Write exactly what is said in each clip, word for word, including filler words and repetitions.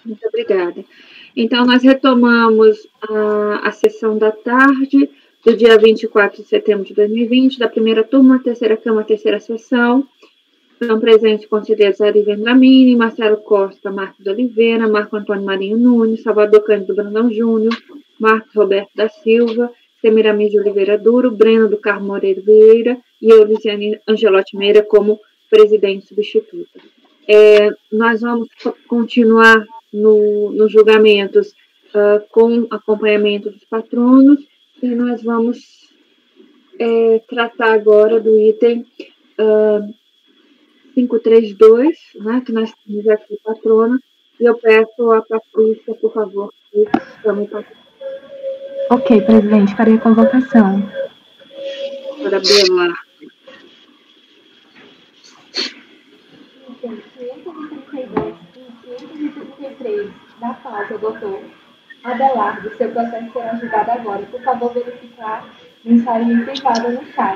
Muito obrigada. Então, nós retomamos a, a sessão da tarde do dia vinte e quatro de setembro de dois mil e vinte, da primeira turma, terceira Câmara, terceira sessão. Estão presentes conselheiros Ari Vendramini, Marcelo Costa, Marcos Oliveira, Marco Antônio Marinho Nunes, Salvador Cândido Brandão Júnior, Marcos Roberto da Silva, Semiramis de Oliveira Duro, Breno do Carmo Moreira Vieira e eu, Luciane Angelotti Meira, como presidente substituta. É, nós vamos continuar no, nos julgamentos uh, com acompanhamento dos patronos e nós vamos é, tratar agora do item uh, quinhentos e trinta e dois, né, que nós temos aqui patrona, e eu peço a Patrícia, por favor, que chame o patrono. Ok, presidente, farei a convocação. Doutora Bela. quinhentos e trinta e dois e quinhentos e trinta e três da pauta, doutor Abelardo, seu processo será julgado agora. Por favor, verificar mensagem privada no chat.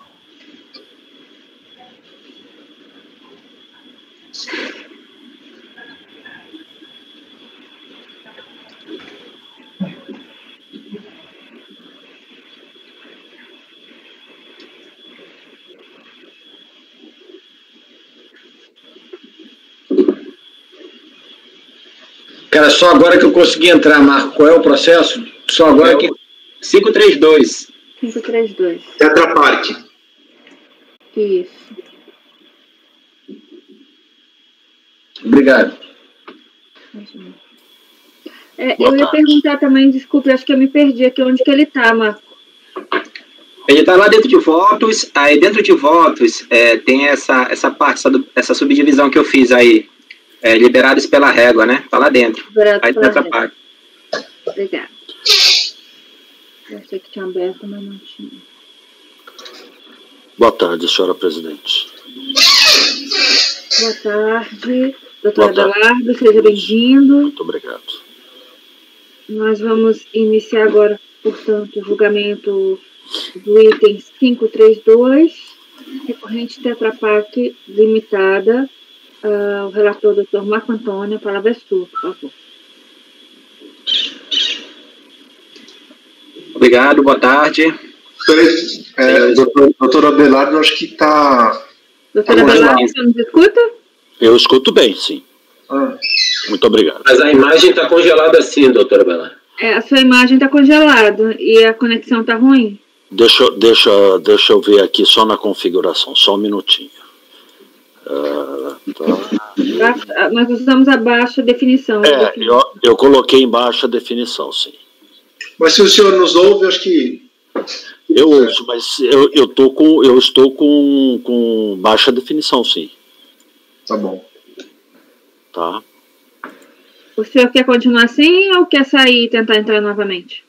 Cara, só agora que eu consegui entrar, Marco. Qual é o processo? Só agora que... quinhentos e trinta e dois. quinhentos e trinta e dois. Tetra Pak. Isso. Obrigado. É, eu ia perguntar também, desculpe, acho que eu me perdi aqui, onde que ele está, Marco? Ele está lá dentro de votos, aí dentro de votos é, tem essa, essa parte, essa, essa subdivisão que eu fiz aí, é, liberados pela régua, né? Está lá dentro. Liberados aí pela Tetra régua. Pak. Obrigada. Eu achei que tinha aberto, mas não tinha. Boa tarde, senhora presidente. Boa tarde, doutor Boa tarde. Abelardo, seja bem-vindo. Muito obrigado. Nós vamos iniciar agora, portanto, o julgamento do item quinhentos e trinta e dois, recorrente Tetra Pak Limitada. Uh, o relator, doutor Marco Antônio, a palavra é sua, por favor. Obrigado, boa tarde. Peraí, é, doutor, doutor Abelardo, acho que está... Doutor Abelardo, você nos escuta? Eu escuto bem, sim. Ah. Muito obrigado. Mas a imagem está congelada assim, doutora Abelardo. É, a sua imagem está congelada e a conexão está ruim? Deixa, deixa, deixa eu ver aqui só na configuração, só um minutinho. Uh, tá. Nós usamos a baixa definição. É, definição. Eu, eu coloquei em baixa definição, sim. Mas se o senhor nos ouve, acho que... Eu ouço, mas eu, eu, tô com, eu estou com, com baixa definição, sim. Tá bom. Tá. O senhor quer continuar assim ou quer sair e tentar entrar novamente?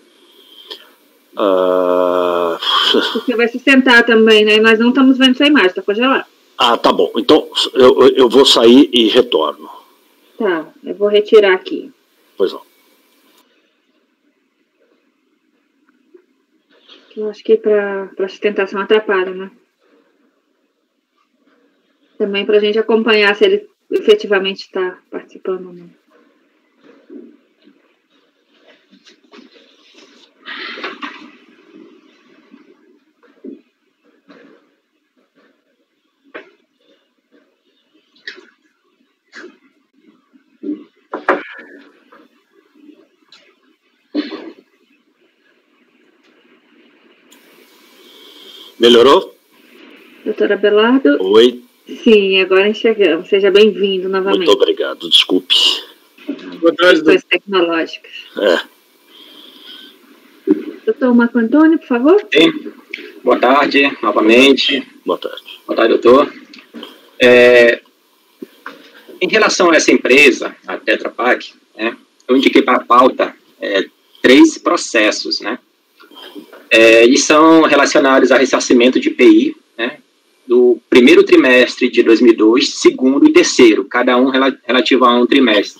Uh... Você vai se sentar também, né? Nós não estamos vendo sua imagem, está congelada. Ah, tá bom. Então, eu, eu vou sair e retorno. Tá, eu vou retirar aqui. Pois não. Eu acho que para sustentação atrapalha, né? Também para a gente acompanhar se ele efetivamente está participando ou não. Melhorou? Doutora Abelardo? Oi. Sim, agora enxergamos. Seja bem-vindo novamente. Muito obrigado, desculpe. Boa tarde, questões tecnológicas. É. Doutor Marco Antônio, por favor. Sim. Boa tarde, novamente. Boa tarde. Boa tarde, doutor. É, em relação a essa empresa, a Tetra Pak, né, eu indiquei para a pauta é, três processos, né? É, e são relacionados a ressarcimento de I P I, né, do primeiro trimestre de dois mil e dois, segundo e terceiro, cada um rela relativo a um trimestre.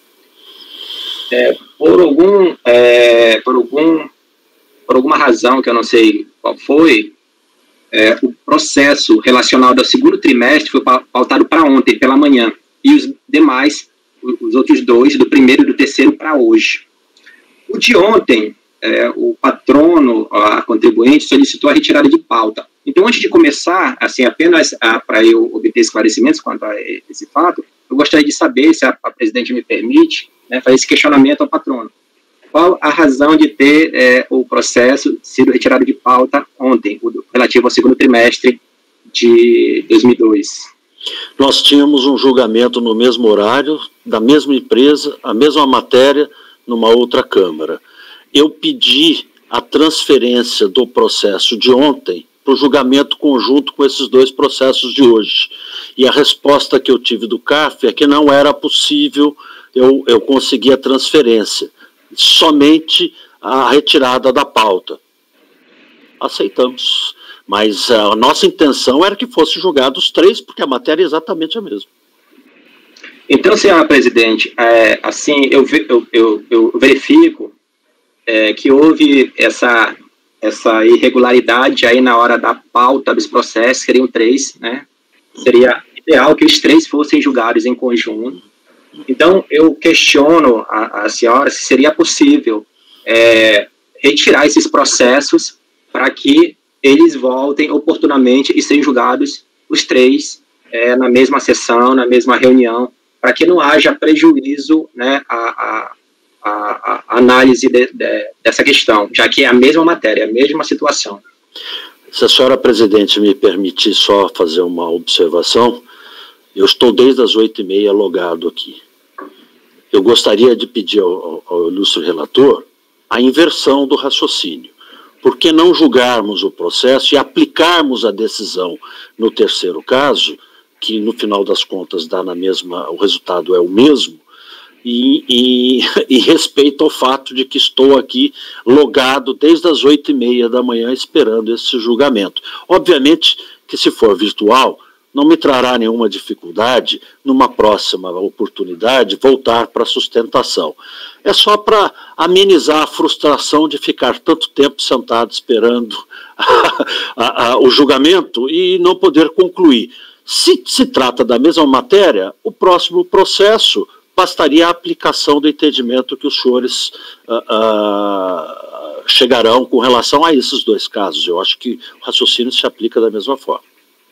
É, por, algum, é, por, algum, por alguma razão, que eu não sei qual foi, é, o processo relacionado ao segundo trimestre foi pautado para ontem, pela manhã, e os demais os outros dois, do primeiro e do terceiro, para hoje. O de ontem, é, o patrono, a contribuinte, solicitou a retirada de pauta. Então, antes de começar, assim, apenas para eu obter esclarecimentos quanto a esse fato, eu gostaria de saber, se a, a presidente me permite, né, fazer esse questionamento ao patrono. Qual a razão de ter é, o processo sido retirado de pauta ontem, o, relativo ao segundo trimestre de dois mil e dois? Nós tínhamos um julgamento no mesmo horário, da mesma empresa, a mesma matéria, numa outra Câmara. Eu pedi a transferência do processo de ontem para o julgamento conjunto com esses dois processos de hoje. E a resposta que eu tive do C A F é que não era possível eu, eu conseguir a transferência, somente a retirada da pauta. Aceitamos. Mas a nossa intenção era que fosse julgado os três, porque a matéria é exatamente a mesma. Então, senhora presidente, é, assim, eu, eu, eu, eu verifico é, que houve essa, essa irregularidade aí na hora da pauta dos processos, seriam três, né? Seria ideal que os três fossem julgados em conjunto. Então, eu questiono a, a senhora se seria possível é, retirar esses processos para que eles voltem oportunamente e sejam julgados os três é, na mesma sessão, na mesma reunião, para que não haja prejuízo, né, a, a, a, a análise de, de, dessa questão, já que é a mesma matéria, a mesma situação. Se a senhora presidente me permitir só fazer uma observação, eu estou desde as oito e meia logado aqui. Eu gostaria de pedir ao, ao ilustre relator a inversão do raciocínio. Por que não julgarmos o processo e aplicarmos a decisão no terceiro caso, que no final das contas dá na mesma, o resultado é o mesmo, e, e, e respeito ao fato de que estou aqui logado desde as oito e meia da manhã esperando esse julgamento. Obviamente que se for virtual, não me trará nenhuma dificuldade, numa próxima oportunidade, voltar para a sustentação. É só para amenizar a frustração de ficar tanto tempo sentado esperando a, a, a, o julgamento e não poder concluir. Se se trata da mesma matéria, o próximo processo bastaria a aplicação do entendimento que os senhores uh, uh, chegarão com relação a esses dois casos. Eu acho que o raciocínio se aplica da mesma forma.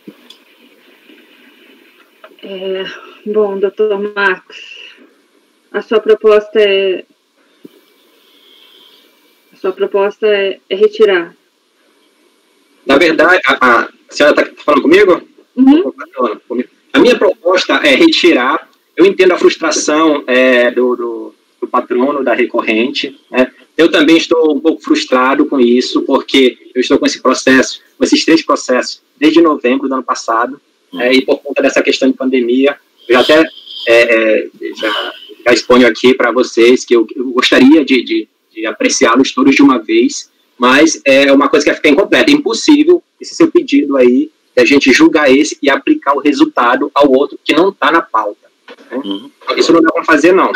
É, bom, doutor Marcos, a sua proposta é a sua proposta é, é retirar. Na verdade, a, a senhora está falando comigo? Uhum. A minha proposta é retirar. Eu entendo a frustração é, do, do, do patrono, da recorrente, né? Eu também estou um pouco frustrado com isso, porque eu estou com esse processo, com esses três processos, desde novembro do ano passado. É, e por conta dessa questão de pandemia, eu já até é, é, já, já exponho aqui para vocês que eu, eu gostaria de, de, de apreciá-los todos de uma vez, mas é uma coisa que fica incompleta, é impossível esse seu pedido aí, de a gente julgar esse e aplicar o resultado ao outro que não está na pauta. Né? Uhum. Isso não dá para fazer, não.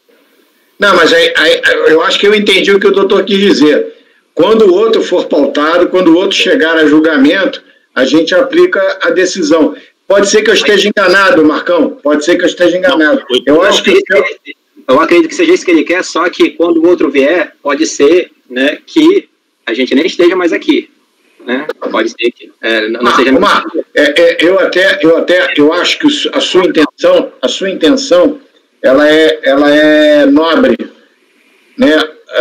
Não, mas aí, aí, eu acho que eu entendi o que o doutor quis dizer. Quando o outro for pautado, quando o outro chegar a julgamento, a gente aplica a decisão. Pode ser que eu esteja enganado, Marcão. Pode ser que eu esteja enganado. Eu acho que... Eu, eu acredito que seja isso que ele quer, só que quando o outro vier, pode ser, né, que a gente nem esteja mais aqui. Né? Pode ser que é, não Mar, seja... Mar, é, é, eu, até, eu até eu acho que a sua intenção, a sua intenção ela, é, ela é nobre. Né?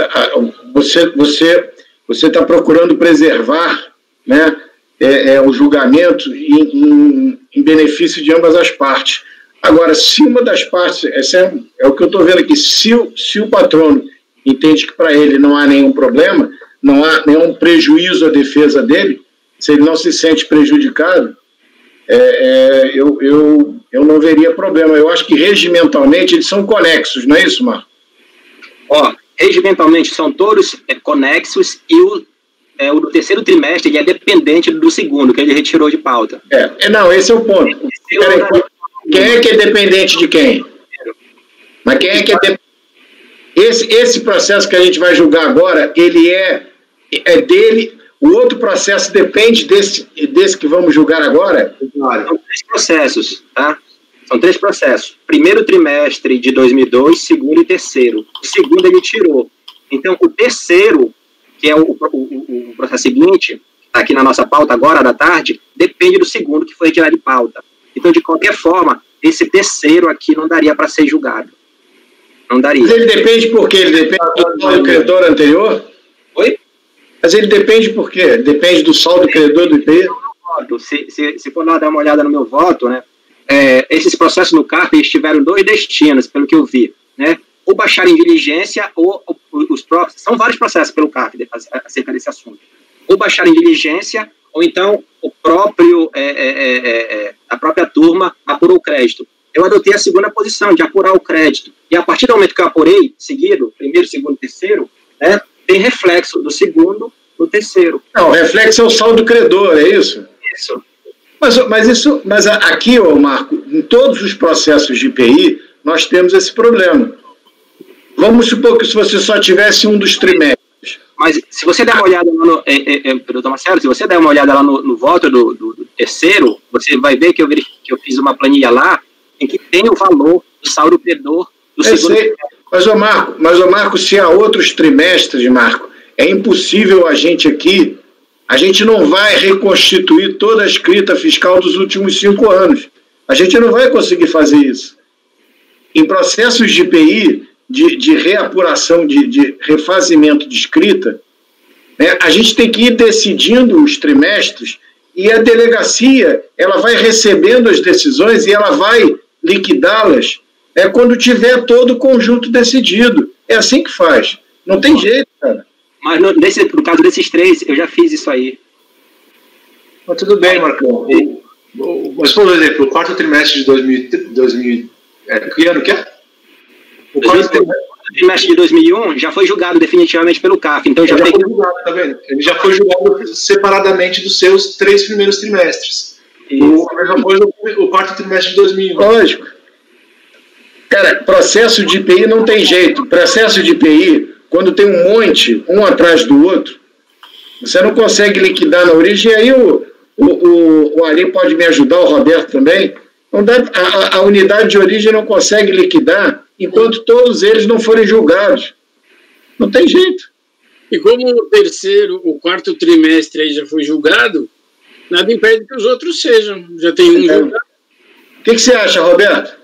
Você você você está procurando preservar, né, É, é, o julgamento em, em, em benefício de ambas as partes. Agora, se uma das partes, esse é, é o que eu estou vendo aqui, se o, se o patrono entende que para ele não há nenhum problema, não há nenhum prejuízo à defesa dele, se ele não se sente prejudicado, é, é, eu, eu, eu não veria problema. Eu acho que regimentalmente eles são conexos, não é isso, Marco? Ó, regimentalmente são todos é, conexos e o É, o do terceiro trimestre ele é dependente do segundo, que ele retirou de pauta. É, é não, esse é o ponto. Peraí, quem é que é dependente de quem? Mas quem é que é de... esse, esse processo que a gente vai julgar agora, ele é, é dele, o outro processo depende desse, desse que vamos julgar agora? São três processos, tá? São três processos. Primeiro trimestre de dois mil e dois, segundo e terceiro. O segundo ele tirou. Então, o terceiro, que é o, o, o, o processo seguinte, está aqui na nossa pauta agora, da tarde, depende do segundo que foi retirado de pauta. Então, de qualquer forma, esse terceiro aqui não daria para ser julgado. Não daria. Mas ele depende por quê? Ele depende do saldo credor anterior? Oi? Mas ele depende por quê? Depende do saldo credor do I P I? Se, se, se for lá dar uma olhada no meu voto, né, é, esses processos no C A R P eles tiveram dois destinos, pelo que eu vi, né, ou baixar em diligência, ou, ou os próprios, são vários processos pelo C A R P acerca desse assunto, ou baixar em diligência, ou então o próprio, é, é, é, a própria turma apurou o crédito. Eu adotei a segunda posição, de apurar o crédito, e a partir do momento que eu apurei, seguido, primeiro, segundo, terceiro, né, tem reflexo do segundo no terceiro. Não, o reflexo é o saldo credor, é isso? Isso. Mas, mas, isso, mas aqui, ô Marco, em todos os processos de I P I, nós temos esse problema. Vamos supor que se você só tivesse um dos trimestres. Mas se você der uma olhada lá no, é, é, é, doutor Marcelo, se você der uma olhada lá no, no voto do, do, do terceiro, você vai ver que eu, que eu fiz uma planilha lá em que tem o valor do saldo credor do eu segundo sei. trimestre. Mas, ô Marco, mas, ô Marco, se há outros trimestres, Marco, é impossível a gente aqui, a gente não vai reconstituir toda a escrita fiscal dos últimos cinco anos. A gente não vai conseguir fazer isso. Em processos de I P I, de, de reapuração, de, de refazimento de escrita, né, a gente tem que ir decidindo os trimestres e a delegacia ela vai recebendo as decisões e ela vai liquidá-las é, quando tiver todo o conjunto decidido. É assim que faz. Não tem jeito, cara. Mas no, nesse, no caso desses três, eu já fiz isso aí. Mas tudo bem, Marcão. O, o, mas, por exemplo, o quarto trimestre de dois mil... É, que ano que é? O quarto trimestre, trimestre de dois mil e um já foi julgado definitivamente pelo C A F. Então já, já tem... foi julgado, tá vendo? Ele já foi julgado separadamente dos seus três primeiros trimestres. O, a mesma coisa o quarto trimestre de dois mil e um. Lógico. Cara, processo de I P I não tem jeito. Processo de I P I, quando tem um monte, um atrás do outro, você não consegue liquidar na origem. E aí o, o, o, o Ari pode me ajudar, o Roberto também. Não dá, a, a unidade de origem não consegue liquidar enquanto todos eles não forem julgados. Não tem jeito. E como o terceiro, o quarto trimestre aí já foi julgado, nada impede que os outros sejam. Já tem um é. julgado. O que, que você acha, Roberto?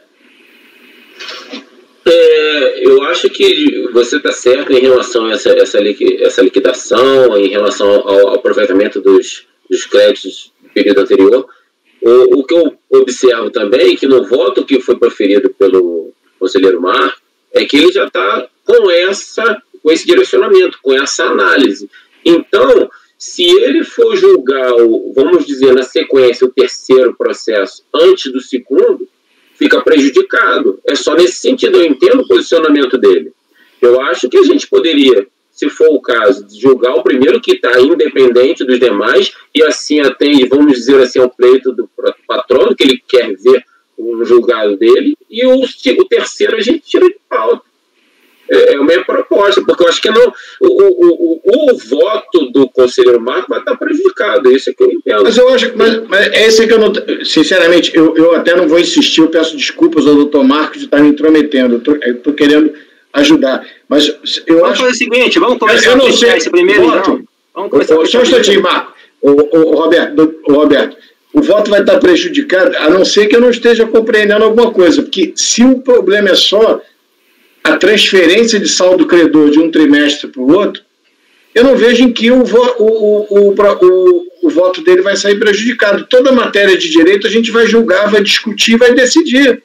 É, eu acho que você está certo em relação a essa, essa, essa liquidação, em relação ao, ao aproveitamento dos, dos créditos do período anterior. O, o que eu observo também, que no voto que foi proferido pelo conselheiro Marco, é que ele já está com, essa, com esse direcionamento, com essa análise. Então, se ele for julgar, o, vamos dizer, na sequência, o terceiro processo antes do segundo, fica prejudicado. É só nesse sentido, eu entendo o posicionamento dele. Eu acho que a gente poderia, se for o caso, julgar o primeiro que está independente dos demais e assim atende, vamos dizer assim, ao pleito do patrono, que ele quer ver o julgado dele, e o, o terceiro a gente tira de pauta. É a minha proposta, porque eu acho que não, o, o, o, o voto do conselheiro Marco vai estar prejudicado, isso é que eu entendo. Mas eu acho, mas, mas é esse que eu não, sinceramente, eu, eu até não vou insistir, eu peço desculpas ao doutor Marcos de estar me intrometendo, eu estou querendo ajudar, mas eu vamos acho... fazer o seguinte, vamos começar eu não sei, esse primeiro, voto, então. Vamos começar o, só um instantinho, Marco, o, o, o, Roberto, o Roberto, o voto vai estar prejudicado, a não ser que eu não esteja compreendendo alguma coisa, porque se o problema é só a transferência de saldo credor de um trimestre para o outro, eu não vejo em que o, vo, o, o, o, o, o voto dele vai sair prejudicado. Toda matéria de direito a gente vai julgar, vai discutir, vai decidir.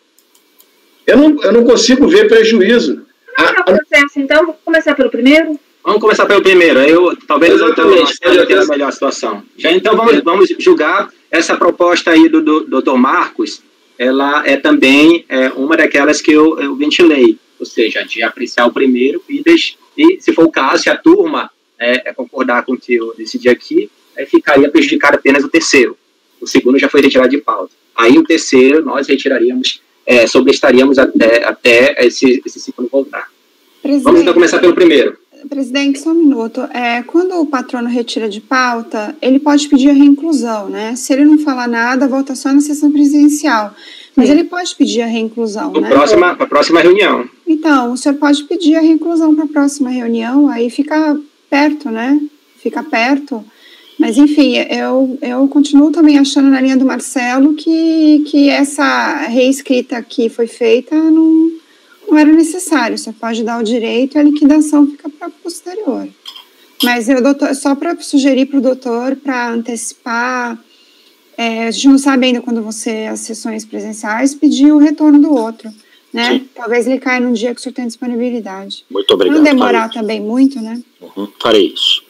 Eu não, eu não consigo ver prejuízo. Vamos a, a... processo, então, vamos começar pelo primeiro? Vamos começar pelo primeiro. Eu, talvez exatamente eu tenha a melhor situação. Já, então vamos, vamos julgar essa proposta aí do, do doutor Marcos. Ela é também é, uma daquelas que eu, eu ventilei. Ou seja, de apreciar o primeiro e, deixe, e se for o caso, se a turma é, é concordar com o que eu decidi aqui, é, ficaria prejudicado apenas o terceiro. O segundo já foi retirado de pauta. Aí o terceiro nós retiraríamos, é, sobrestaríamos até, até esse, esse segundo voltar. Presidente, vamos então começar pelo primeiro. Presidente, só um minuto. É, quando o patrono retira de pauta, ele pode pedir a reinclusão, né? Se ele não falar nada, a votação é na sessão presidencial. Mas ele pode pedir a reinclusão, Para né? próxima, a próxima reunião. Então, o senhor pode pedir a reinclusão para a próxima reunião, aí fica perto, né? Fica perto. Mas, enfim, eu, eu continuo também achando na linha do Marcelo que, que essa reescrita que foi feita não, não era necessário. Você pode dar o direito e a liquidação fica para posterior. Mas, eu, doutor, só para sugerir para o doutor, para antecipar, é, a gente não sabe ainda quando você, as sessões presenciais, pedir o retorno do outro, né? Sim. Talvez ele caia num dia que o senhor tem disponibilidade. Muito obrigado. Não demorar também muito, né? Uhum, farei isso.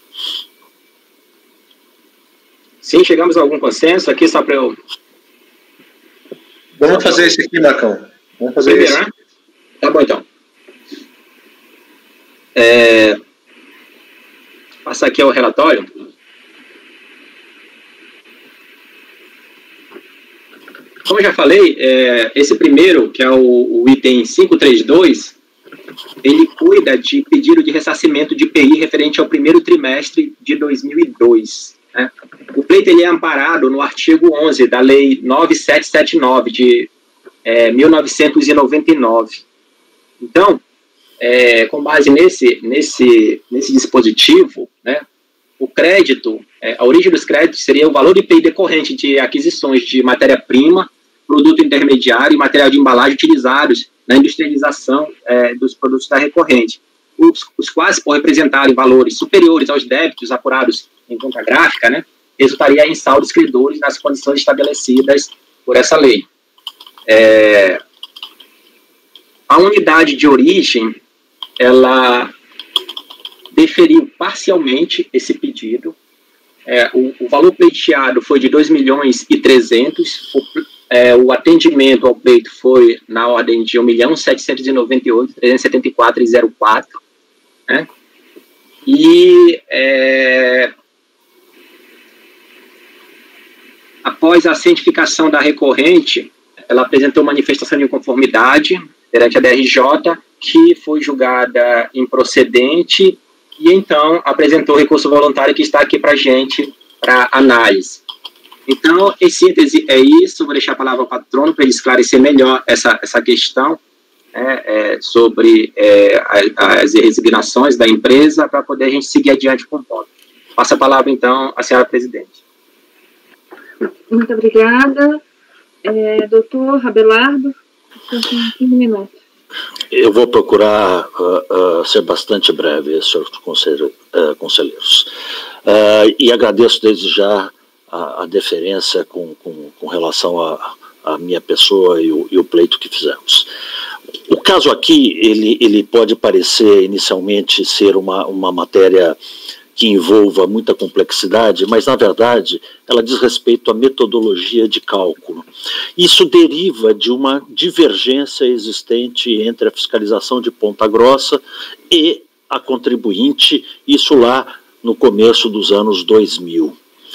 Sim, chegamos a algum consenso aqui, só para eu... Vamos fazer isso aqui, Marcão. Vamos fazer Primeiro, isso. Né? Tá bom, então. É... Passar aqui ao relatório. Como eu já falei, é, esse primeiro, que é o, o item quinhentos e trinta e dois, ele cuida de pedido de ressarcimento de I P I referente ao primeiro trimestre de dois mil e dois. Né? O pleito ele é amparado no artigo onze da Lei nove mil setecentos e setenta e nove, de é, mil novecentos e noventa e nove. Então, é, com base nesse, nesse, nesse dispositivo, né, o crédito, é, a origem dos créditos seria o valor do I P I decorrente de aquisições de matéria-prima, produto intermediário e material de embalagem utilizados na industrialização é, dos produtos da recorrente, os, os quais, por representarem valores superiores aos débitos apurados em conta gráfica, né, resultaria em saldos credores nas condições estabelecidas por essa lei. É, a unidade de origem, ela deferiu parcialmente esse pedido. É, o, o valor pleiteado foi de dois milhões e trezentos, o, é, o atendimento ao pleito foi na ordem de um milhão setecentos e noventa e oito mil trezentos e setenta e quatro reais e zero quatro, né? E é, após a cientificação da recorrente, ela apresentou manifestação de inconformidade perante a D R J, que foi julgada improcedente, e então apresentou o recurso voluntário que está aqui para a gente, para análise. Então, em síntese, é isso. Vou deixar a palavra ao patrono para ele esclarecer melhor essa, essa questão, né, é, sobre é, as resignações da empresa, para poder a gente seguir adiante com o ponto. Passa a palavra, então, à senhora presidente. Muito obrigada. É, doutor Abelardo, quinze minutos. Eu vou procurar uh, uh, ser bastante breve, senhores conselheiros. Uh, conselheiros. Uh, e agradeço desde já a, a deferência com, com, com relação à minha pessoa e o, e o pleito que fizemos. O caso aqui, ele, ele pode parecer inicialmente ser uma, uma matéria que envolva muita complexidade, mas, na verdade, ela diz respeito à metodologia de cálculo. Isso deriva de uma divergência existente entre a fiscalização de Ponta Grossa e a contribuinte, isso lá no começo dos anos dois mil.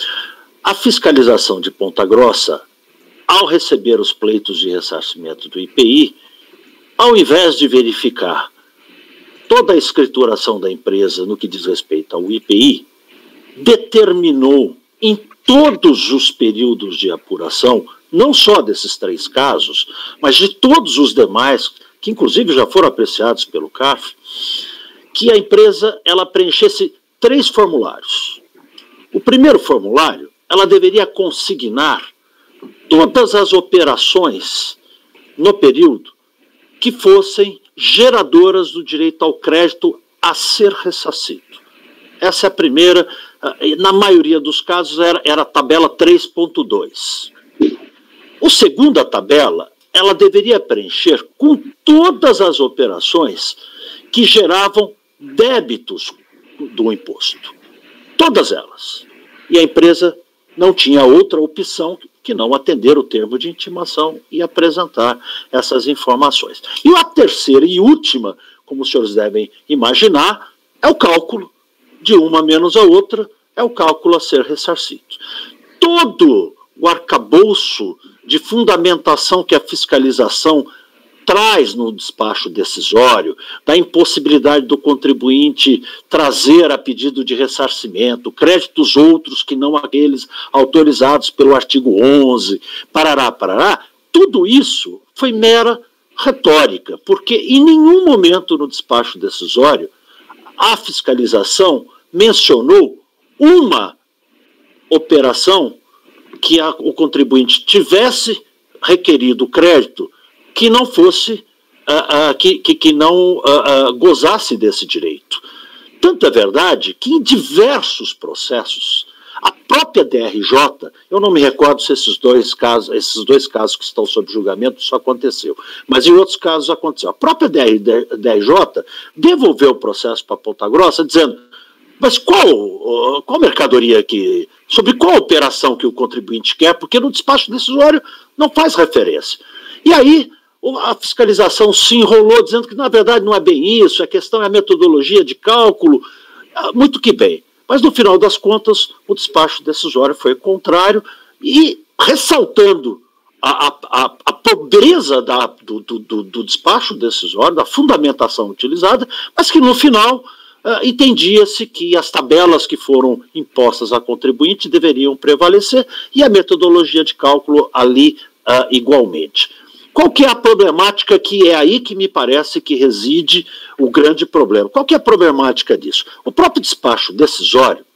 A fiscalização de Ponta Grossa, ao receber os pleitos de ressarcimento do I P I, ao invés de verificar toda a escrituração da empresa no que diz respeito ao I P I, determinou em todos os períodos de apuração, não só desses três casos, mas de todos os demais, que inclusive já foram apreciados pelo C A F, que a empresa ela preenchesse três formulários. O primeiro formulário, ela deveria consignar todas as operações no período que fossem geradoras do direito ao crédito a ser ressarcido. Essa é a primeira, na maioria dos casos era, era a tabela três ponto dois. A segunda tabela, ela deveria preencher com todas as operações que geravam débitos do imposto. Todas elas. E a empresa não tinha outra opção que não atender o termo de intimação e apresentar essas informações. E a terceira e última, como os senhores devem imaginar, é o cálculo de uma menos a outra, é o cálculo a ser ressarcido. Todo o arcabouço de fundamentação que a fiscalização traz no despacho decisório, da impossibilidade do contribuinte trazer a pedido de ressarcimento, créditos outros que não aqueles autorizados pelo artigo onze, parará, parará, tudo isso foi mera retórica, porque em nenhum momento no despacho decisório a fiscalização mencionou uma operação que a, o contribuinte tivesse requerido crédito que não fosse, uh, uh, que, que, que não uh, uh, gozasse desse direito. Tanto é verdade que em diversos processos, a própria D R J, eu não me recordo se esses dois casos, esses dois casos que estão sob julgamento, isso aconteceu, mas em outros casos aconteceu. A própria D R J devolveu o processo para Ponta Grossa, dizendo, mas qual, qual mercadoria que, sobre qual operação que o contribuinte quer, porque no despacho decisório não faz referência. E aí a fiscalização se enrolou, dizendo que na verdade não é bem isso, a questão é a metodologia de cálculo, muito que bem. Mas, no final das contas, o despacho decisório foi o contrário e ressaltando a, a, a pobreza da, do, do, do despacho decisório, da fundamentação utilizada, mas que, no final, uh, entendia-se que as tabelas que foram impostas a contribuinte deveriam prevalecer e a metodologia de cálculo ali uh, igualmente. Qual que é a problemática que é aí que me parece que reside o grande problema? Qual que é a problemática disso? O próprio despacho decisório,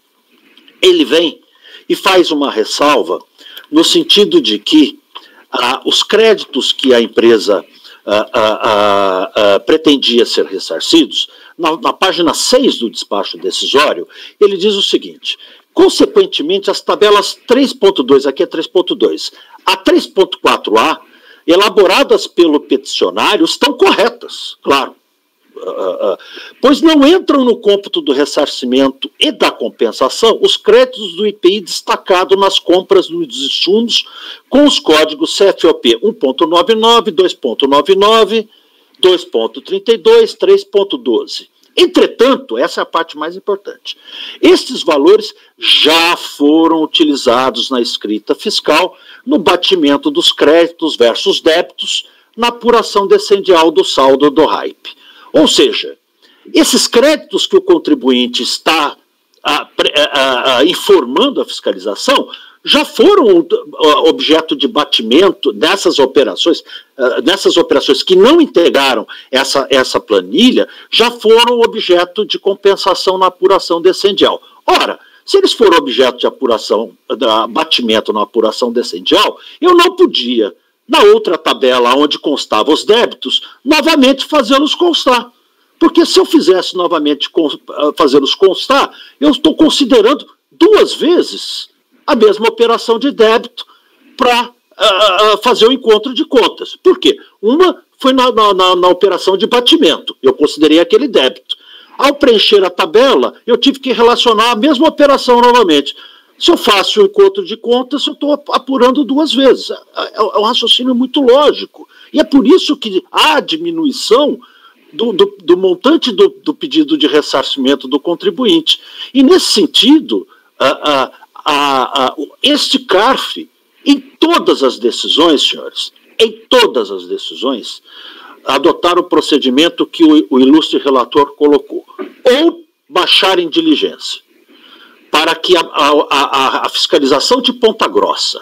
ele vem e faz uma ressalva no sentido de que ah, os créditos que a empresa ah, ah, ah, pretendia ser ressarcidos, na, na página seis do despacho decisório, ele diz o seguinte: consequentemente, as tabelas três ponto dois, aqui é três ponto dois, a três ponto quatro A, elaboradas pelo peticionário, estão corretas, claro, uh, uh, pois não entram no cômputo do ressarcimento e da compensação os créditos do I P I destacado nas compras dos insumos com os códigos C F O P um ponto noventa e nove, dois ponto noventa e nove, dois ponto trinta e dois, três ponto doze. Entretanto, essa é a parte mais importante, estes valores já foram utilizados na escrita fiscal no batimento dos créditos versus débitos na apuração decendial do saldo do R A I P. Ou seja, esses créditos que o contribuinte está a, a, a, informando a fiscalização já foram objeto de batimento dessas operações, dessas operações que não integraram essa, essa planilha, já foram objeto de compensação na apuração decendial. Ora, se eles foram objeto de apuração, de batimento na apuração decendial, eu não podia, na outra tabela onde constavam os débitos, novamente fazê-los constar. Porque se eu fizesse novamente fazê-los constar, eu estou considerando duas vezes a mesma operação de débito para uh, fazer o encontro de contas. Por quê? Uma foi na, na, na operação de batimento, eu considerei aquele débito. Ao preencher a tabela, eu tive que relacionar a mesma operação novamente. Se eu faço o encontro de contas, eu estou apurando duas vezes. É um raciocínio muito lógico. E é por isso que há diminuição do, do, do montante do, do pedido de ressarcimento do contribuinte. E, nesse sentido, a, a, a, a, este C A R F, em todas as decisões, senhores, em todas as decisões, adotar o procedimento que o, o ilustre relator colocou, ou baixar em diligência, para que a, a, a, a fiscalização de Ponta Grossa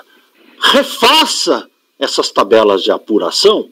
refaça essas tabelas de apuração,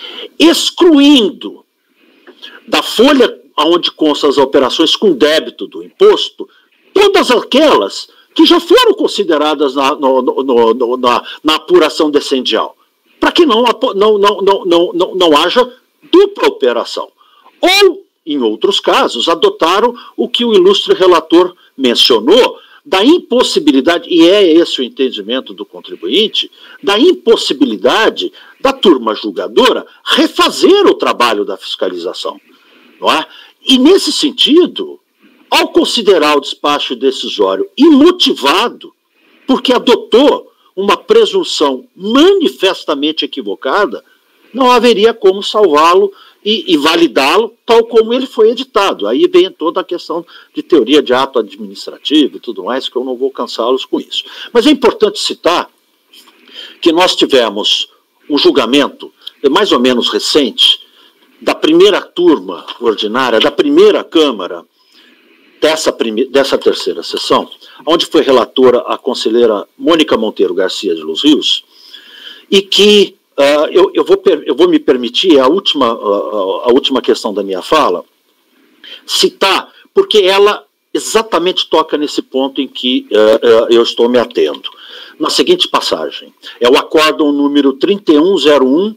excluindo da folha onde constam as operações com débito do imposto, todas aquelas que já foram consideradas na, no, no, no, na, na apuração decendial, para que não, não, não, não, não, não, não haja dupla operação. Ou, em outros casos, adotaram o que o ilustre relator mencionou, da impossibilidade, e é esse o entendimento do contribuinte, da impossibilidade da turma julgadora refazer o trabalho da fiscalização. Não é? E, nesse sentido, ao considerar o despacho decisório imotivado, porque adotou uma presunção manifestamente equivocada, não haveria como salvá-lo e, e validá-lo tal como ele foi editado. Aí vem toda a questão de teoria de ato administrativo e tudo mais, que eu não vou cansá-los com isso. Mas é importante citar que nós tivemos um julgamento mais ou menos recente da primeira turma ordinária, da primeira Câmara dessa, prime- dessa terceira sessão, onde foi relatora a conselheira Mônica Monteiro Garcia de Los Rios, e que Uh, uh, eu, eu, vou eu vou me permitir a última, uh, a última questão da minha fala, citar, porque ela exatamente toca nesse ponto em que uh, uh, eu estou me atendo. Na seguinte passagem, é o acórdão número trinta e um zero um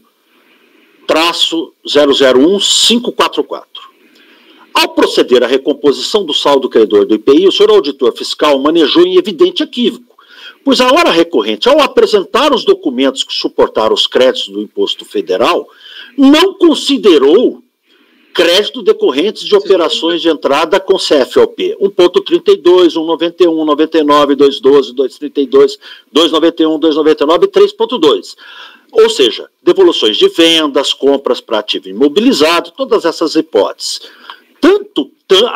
traço zero zero um cinco quatro quatro. Ao proceder à recomposição do saldo credor do I P I, o senhor auditor fiscal manejou em evidente equívoco, pois a hora recorrente, ao apresentar os documentos que suportaram os créditos do imposto federal, não considerou crédito decorrentes de operações de entrada com C F O P um ponto trinta e dois, um ponto noventa e um, um ponto noventa e nove, dois ponto doze, dois ponto trinta e dois, dois ponto noventa e um, dois ponto noventa e nove e três ponto dois. Ou seja, devoluções de vendas, compras para ativo imobilizado, todas essas hipóteses. Tanto,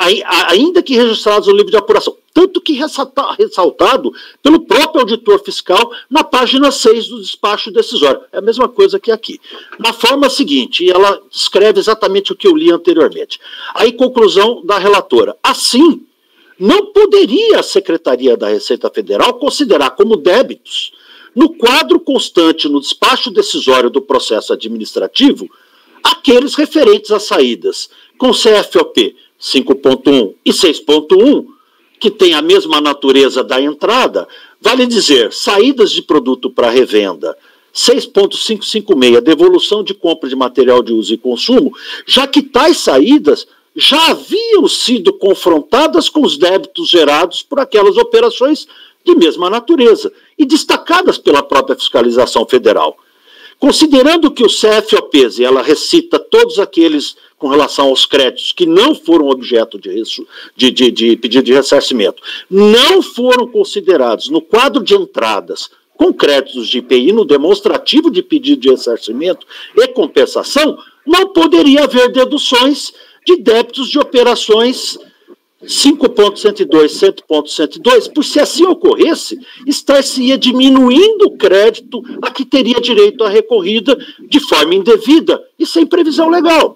ainda que registrados no livro de apuração, tanto que ressaltado pelo próprio auditor fiscal na página seis do despacho decisório. É a mesma coisa que aqui. Na forma seguinte, e ela escreve exatamente o que eu li anteriormente. Aí, conclusão da relatora. Assim, não poderia a Secretaria da Receita Federal considerar como débitos, no quadro constante no despacho decisório do processo administrativo, aqueles referentes às saídas com C F O P cinco ponto um e seis ponto um, que tem a mesma natureza da entrada, vale dizer, saídas de produto para revenda, seis ponto quinhentos e cinquenta e seis, devolução de compra de material de uso e consumo, já que tais saídas já haviam sido confrontadas com os débitos gerados por aquelas operações de mesma natureza e destacadas pela própria fiscalização federal. Considerando que o C F O Ps, e ela recita todos aqueles com relação aos créditos que não foram objeto de, de, de, de pedido de ressarcimento, não foram considerados no quadro de entradas com créditos de I P I no demonstrativo de pedido de ressarcimento e compensação, não poderia haver deduções de débitos de operações cinco ponto cento e dois, sete ponto cento e dois, por se assim ocorresse, estar-se-ia diminuindo o crédito a que teria direito à recorrida de forma indevida e sem previsão legal.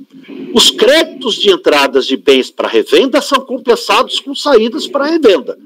Os créditos de entradas de bens para revenda são compensados com saídas para revenda.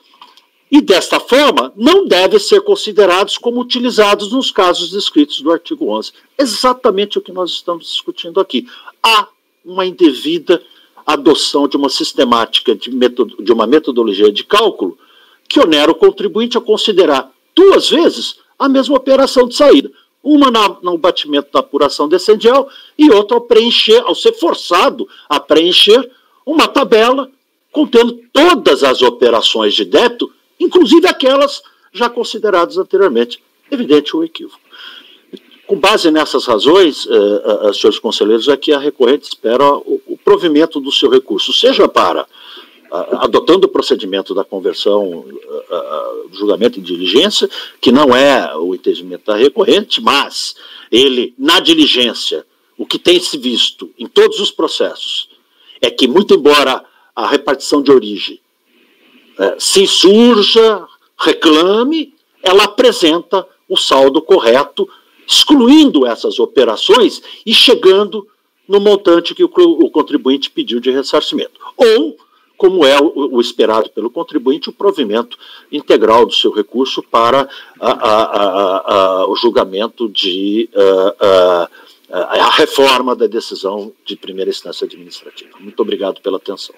E, desta forma, não devem ser considerados como utilizados nos casos descritos do artigo onze. Exatamente o que nós estamos discutindo aqui. Há uma indevida adoção de uma sistemática, de, metod de uma metodologia de cálculo que onera o contribuinte a considerar duas vezes a mesma operação de saída. Uma na, no batimento da apuração descendial e outra ao preencher, ao ser forçado a preencher uma tabela contendo todas as operações de débito, inclusive aquelas já consideradas anteriormente. Evidente o equívoco. Com base nessas razões, eh, eh, senhores conselheiros, é que a recorrente espera o, o provimento do seu recurso, seja para, uh, adotando o procedimento da conversão, uh, uh, julgamento em diligência, que não é o entendimento da recorrente, mas ele, na diligência, o que tem se visto em todos os processos, é que, muito embora a repartição de origem uh, se insurja, reclame, ela apresenta o saldo correto, excluindo essas operações e chegando no montante que o, o contribuinte pediu de ressarcimento. Ou, como é o, o esperado pelo contribuinte, o provimento integral do seu recurso para a, a, a, a, o julgamento de a, a, a reforma da decisão de primeira instância administrativa. Muito obrigado pela atenção.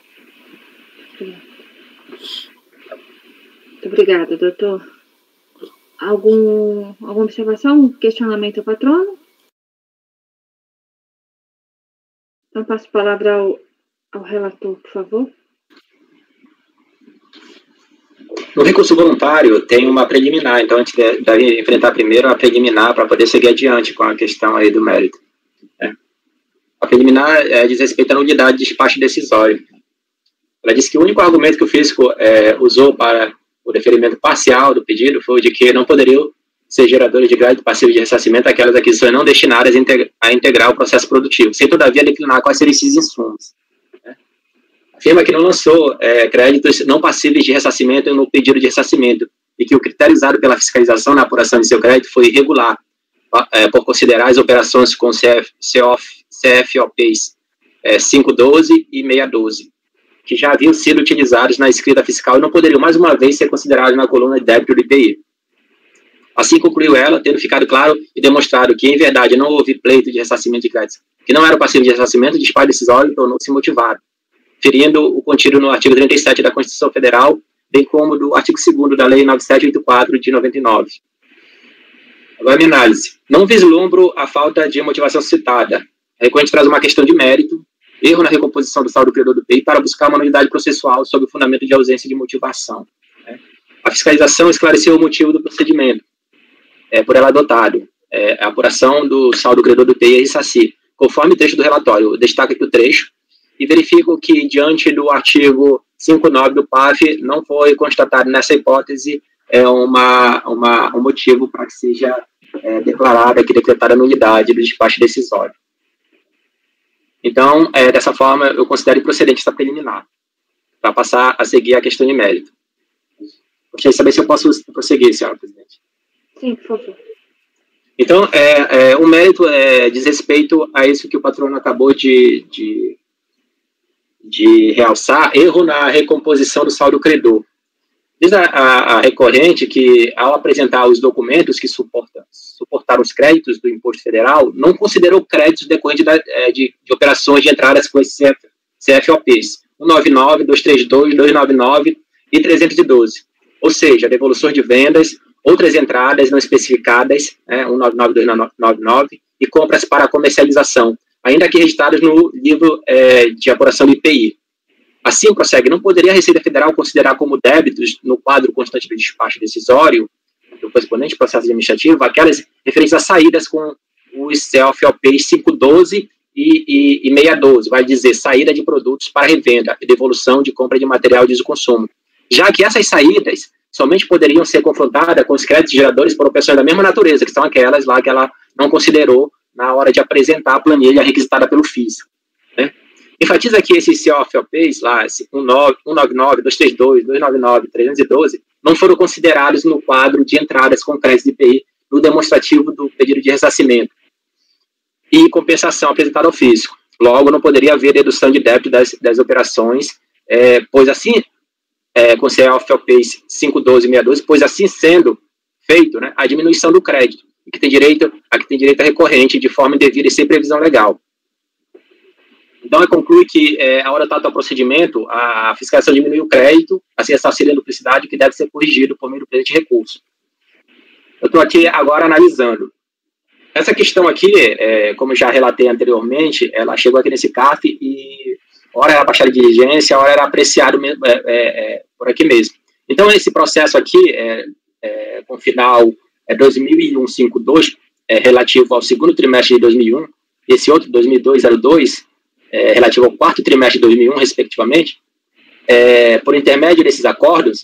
Muito obrigada, doutor. Algum, alguma observação, questionamento ao patrono? Então, passo a palavra ao, ao relator, por favor. No recurso voluntário, tem uma preliminar, então a gente deve enfrentar primeiro a preliminar para poder seguir adiante com a questão aí do mérito. Né? A preliminar é, diz respeito à nulidade de despacho decisório. Ela disse que o único argumento que o fisco é, usou para o deferimento parcial do pedido foi o de que não poderiam ser geradores de crédito passivo de ressarcimento aquelas aquisições não destinadas a integrar o processo produtivo, sem todavia declinar quais seriam esses insumos. Né? Afirma que não lançou é, créditos não passíveis de ressarcimento no pedido de ressarcimento e que o critério usado pela fiscalização na apuração de seu crédito foi irregular, é, por considerar as operações com C F O Ps é, cinco ponto doze e seis ponto doze. Que já haviam sido utilizados na escrita fiscal e não poderiam mais uma vez ser considerados na coluna de débito do I P I. Assim concluiu ela, tendo ficado claro e demonstrado que, em verdade, não houve pleito de ressarcimento de créditos que não era passivo de ressarcimento, o despacho decisório tornou-se motivado, ferindo o contido no artigo trinta e sete da Constituição Federal, bem como do artigo segundo da Lei nove sete oito quatro de noventa e nove. Agora, minha análise. Não vislumbro a falta de motivação citada. A recorrente traz uma questão de mérito, erro na recomposição do saldo credor do P I para buscar uma nulidade processual sob o fundamento de ausência de motivação. Né? A fiscalização esclareceu o motivo do procedimento, é, por ela adotado, é, a apuração do saldo credor do P I e ressarcir, conforme o trecho do relatório. Eu destaco aqui o trecho e verifico que, diante do artigo cinquenta e nove do P A F, não foi constatado nessa hipótese é, uma, uma, um motivo para que seja é, declarada aqui, decretada a nulidade do despacho decisório. Então, é, dessa forma, eu considero improcedente essa preliminar, para passar a seguir a questão de mérito. Gostaria de saber se eu posso prosseguir, senhora presidente. Sim, por favor. Então, é, é, o mérito é, diz respeito a isso que o patrono acabou de, de, de realçar, erro na recomposição do saldo credor. Diz a, a, a recorrente que, ao apresentar os documentos que suporta, suportaram os créditos do imposto federal, não considerou créditos decorrentes da, de, de operações de entradas com esses C F O Ps, cento e noventa e nove, duzentos e trinta e dois, duzentos e noventa e nove e trezentos e doze, ou seja, devoluções de vendas, outras entradas não especificadas, né, cento e noventa e nove, duzentos e noventa e nove, e compras para comercialização, ainda que registradas no livro é, de apuração do I P I. Assim, prossegue, não poderia a Receita Federal considerar como débitos no quadro constante do despacho decisório do correspondente processo administrativo aquelas referentes a saídas com os C F O Ps quinhentos e doze e, e, e seiscentos e doze, vai dizer saída de produtos para revenda e devolução de compra de material de uso e consumo, já que essas saídas somente poderiam ser confrontadas com os créditos geradores por operações da mesma natureza, que são aquelas lá que ela não considerou na hora de apresentar a planilha requisitada pelo F I S, né? Enfatiza que esses C F O Ps, lá, cento e noventa e nove, duzentos e trinta e dois, duzentos e noventa e nove, trezentos e doze, não foram considerados no quadro de entradas com crédito de I P I no demonstrativo do pedido de ressarcimento e compensação apresentada ao fisco. Logo, não poderia haver dedução de débito das, das operações, é, pois assim, é, com C F O Ps quinhentos e doze e seiscentos e doze, pois assim sendo feito, né, a diminuição do crédito, e que tem direito, a que tem direito a recorrente de forma indevida e sem previsão legal. Então, conclui que, é, a hora tal do procedimento, a fiscalização diminui o crédito, assim, ressarcir a duplicidade, que deve ser corrigido por meio do presente recurso. Eu estou aqui agora analisando. Essa questão aqui, é, como eu já relatei anteriormente, ela chegou aqui nesse C A F e, ora era baixada de diligência, ora era apreciado mesmo, é, é, por aqui mesmo. Então, esse processo aqui, é, é, com final é, dois mil e um cinquenta e dois, é, relativo ao segundo trimestre de dois mil e um, esse outro, dois mil e dois zero dois, É, relativo ao quarto trimestre de dois mil e um, respectivamente, é, por intermédio desses acordos,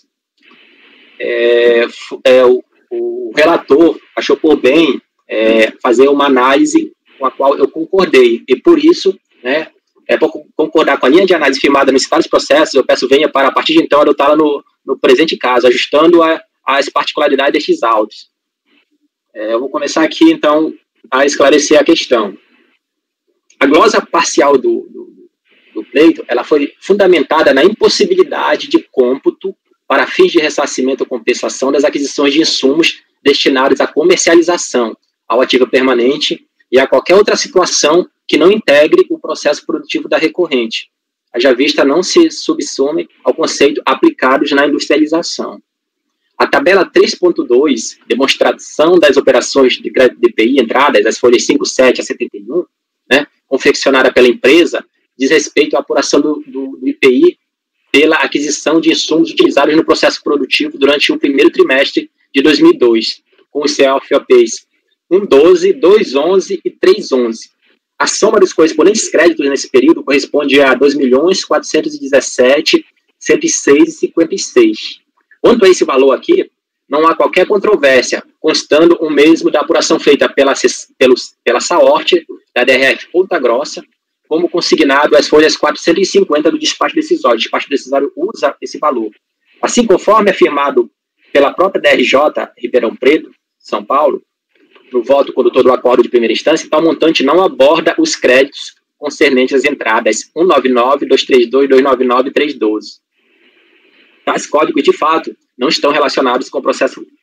é, é, o, o relator achou por bem é, fazer uma análise com a qual eu concordei, e por isso, né, é, por concordar com a linha de análise firmada nos citados processos, eu peço venha para, a partir de então, adotá-la no, no presente caso, ajustando a, as particularidades destes autos. É, eu vou começar aqui, então, a esclarecer a questão. A glosa parcial do, do, do pleito, ela foi fundamentada na impossibilidade de cômputo para fins de ressarcimento ou compensação das aquisições de insumos destinados à comercialização, ao ativo permanente e a qualquer outra situação que não integre o processo produtivo da recorrente. Haja vista não se subsume ao conceito aplicados na industrialização. A tabela três ponto dois, demonstração das operações de crédito de I P I entradas, as folhas cinquenta e sete a setenta e um, né, confeccionada pela empresa, diz respeito à apuração do, do, do I P I pela aquisição de insumos utilizados no processo produtivo durante o primeiro trimestre de dois mil e dois, com os C F O Ps cento e doze, duzentos e onze e trezentos e onze. A soma dos correspondentes créditos nesse período corresponde a dois milhões, quatrocentos e dezessete, cento e seis e cinquenta e seis. Quanto a esse valor aqui, não há qualquer controvérsia, constando o mesmo da apuração feita pela, pelos, pela SAORT, da D R F Ponta Grossa, como consignado às folhas quatrocentos e cinquenta do despacho decisório. O despacho decisório usa esse valor. Assim, conforme afirmado pela própria D R J Ribeirão Preto, São Paulo, no voto condutor do acordo de primeira instância, tal montante não aborda os créditos concernentes às entradas cento e noventa e nove, duzentos e trinta e dois, duzentos e noventa e nove e trezentos e doze. Tais códigos, de fato, não estão relacionados com o processo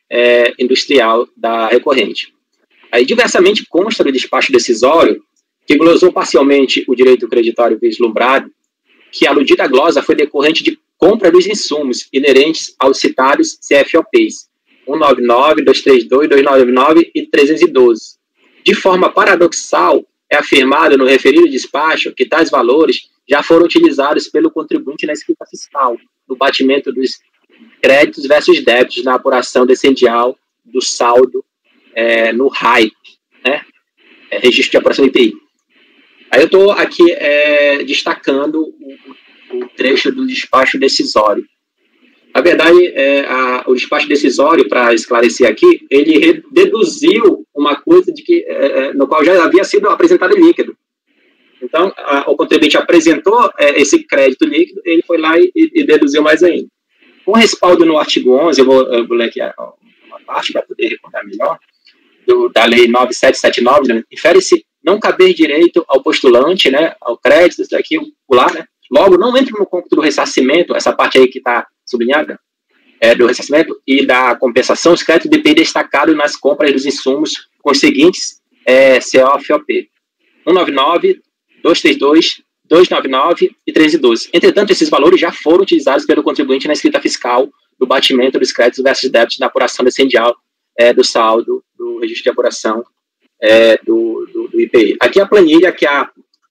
é, industrial da recorrente. Aí, diversamente, consta do despacho decisório, que glosou parcialmente o direito creditório vislumbrado, que a aludida glosa foi decorrente de compra dos insumos inerentes aos citados C F O Ps cento e noventa e nove, duzentos e trinta e dois, duzentos e noventa e nove e trezentos e doze. De forma paradoxal, é afirmado no referido despacho que tais valores já foram utilizados pelo contribuinte na escrita fiscal, no batimento dos créditos versus débitos na apuração descendial do saldo é, no R A I P, né? É, registro de apuração I P I. Aí eu estou aqui é, destacando o, o trecho do despacho decisório. Na verdade, é, a, o despacho decisório, para esclarecer aqui, ele deduziu uma coisa de que, é, no qual já havia sido apresentado líquido. Então, a, o contribuinte apresentou é, esse crédito líquido, ele foi lá e, e deduziu mais ainda. Com respaldo no artigo onze, eu vou, eu vou ler aqui uma parte para poder recordar melhor, do, da Lei nove mil setecentos e setenta e nove, né, infere-se não caber direito ao postulante, né, ao crédito, isso daqui, lá, né, logo, não entra no cômputo do ressarcimento, essa parte aí que está sublinhada, é, do ressarcimento e da compensação, os créditos de I P I destacados nas compras dos insumos com os seguintes é, C O F O P, cento e noventa e nove, duzentos e trinta e dois, duzentos e noventa e nove e trezentos e doze. Entretanto, esses valores já foram utilizados pelo contribuinte na escrita fiscal do batimento dos créditos versus débitos na apuração descendial é, do saldo do registro de apuração é, do, do, do I P I. Aqui a planilha que a,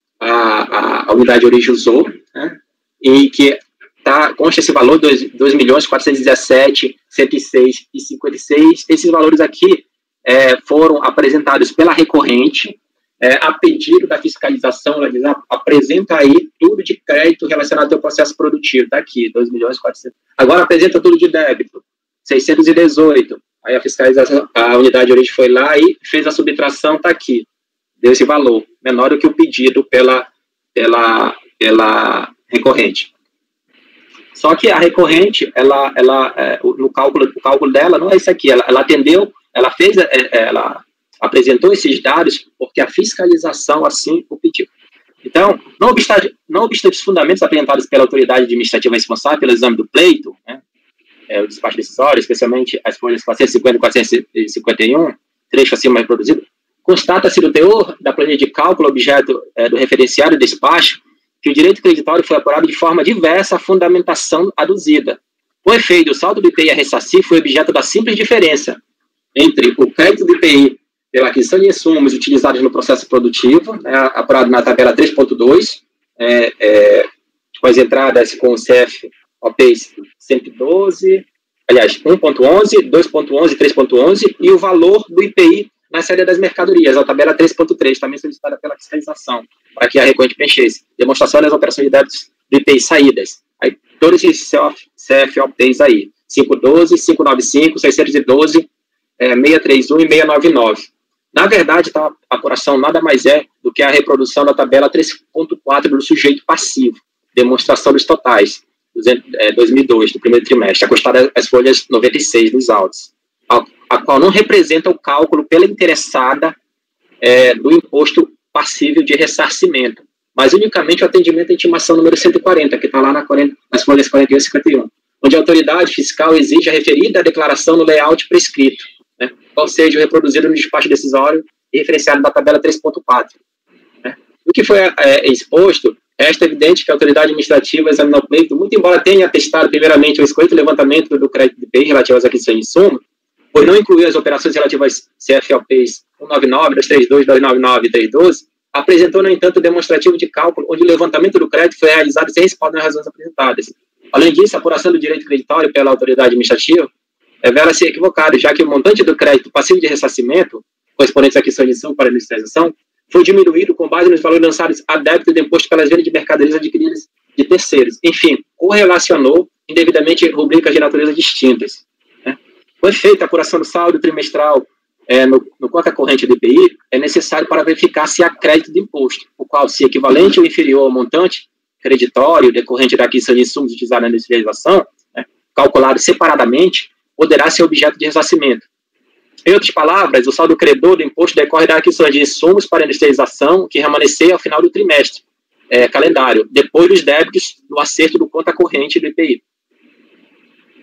a, a unidade de origem usou, né, e que tá, consta esse valor, dois milhões quatrocentos e dezessete mil cento e seis reais e cinquenta e seis centavos. Esses valores aqui é, foram apresentados pela recorrente, é, a pedido da fiscalização. Ela diz, ah, apresenta aí tudo de crédito relacionado ao processo produtivo, tá aqui, dois milhões e quatrocentos. Agora apresenta tudo de débito, seiscentos e dezoito. Aí a fiscalização, a unidade de origem foi lá e fez a subtração, tá aqui, deu esse valor, menor do que o pedido pela, pela, pela recorrente. Só que a recorrente, ela, ela, é, no cálculo, o cálculo dela não é isso aqui, ela, ela atendeu, ela fez, é, ela apresentou esses dados porque a fiscalização assim o pediu. Então, não obstante, não obstante os fundamentos apresentados pela autoridade administrativa responsável pelo exame do pleito, né, é, o despacho decisório, especialmente as folhas quatrocentos e cinquenta e quatrocentos e cinquenta e um, trecho acima reproduzido, constata-se no teor da planilha de cálculo objeto é, do referenciário do despacho que o direito creditório foi apurado de forma diversa à fundamentação aduzida. O efeito do saldo do I P I a ressarcir foi objeto da simples diferença entre o crédito do I P I pela aquisição de insumos utilizados no processo produtivo, né, apurado na tabela três ponto dois, é, é, com as entradas com o C F O Ps cento e doze, aliás, um ponto onze, dois ponto onze, três ponto onze, e o valor do I P I na série das mercadorias, a tabela três ponto três, também solicitada pela fiscalização, para que a recorrente preenchesse. Demonstração das operações de débitos do I P I saídas. Aí, todos esses C F O Ps aí, quinhentos e doze, quinhentos e noventa e cinco, seiscentos e doze, é, seiscentos e trinta e um e seiscentos e noventa e nove. Na verdade, tá, a apuração nada mais é do que a reprodução da tabela três ponto quatro do sujeito passivo, demonstração dos totais, dois mil e dois, do primeiro trimestre, acostada às folhas noventa e seis dos autos, a, a qual não representa o cálculo pela interessada é, do imposto passível de ressarcimento, mas unicamente o atendimento à intimação número cento e quarenta, que está lá na quarenta, nas folhas quarenta e oito e cinquenta e um, onde a autoridade fiscal exige a referida declaração no layout prescrito, né, qual seja o reproduzido no despacho decisório e referenciado na tabela três ponto quatro. Né. O que foi é, exposto, resta evidente que a autoridade administrativa examinou o pleito, muito embora tenha atestado primeiramente o escolhido levantamento do crédito de I P I relativo às aquisições de insumo, por não incluir as operações relativas às C F O Ps cento e noventa e nove, duzentos e trinta e dois, duzentos e noventa e nove e trezentos e doze, apresentou, no entanto, demonstrativo de cálculo onde o levantamento do crédito foi realizado sem respaldo nas razões apresentadas. Além disso, a apuração do direito creditório pela autoridade administrativa revela-se equivocada, já que o montante do crédito passivo de ressarcimento, correspondente à aquisição de insumo para a industrialização, foi diminuído com base nos valores lançados a débito de imposto pelas vendas de mercadorias adquiridas de terceiros. Enfim, correlacionou indevidamente rubricas de natureza distintas. Né? Foi feita a apuração do saldo trimestral é, no, no conta corrente do I P I, é necessário para verificar se há crédito de imposto, o qual, se equivalente ou inferior ao montante creditório decorrente da aquisição de insumos utilizados na industrialização, né, calculado separadamente, poderá ser objeto de ressarcimento. Em outras palavras, o saldo credor do imposto decorre da aquisição de insumos para a industrialização que remanescer ao final do trimestre é, calendário, depois dos débitos no acerto do conta corrente do I P I.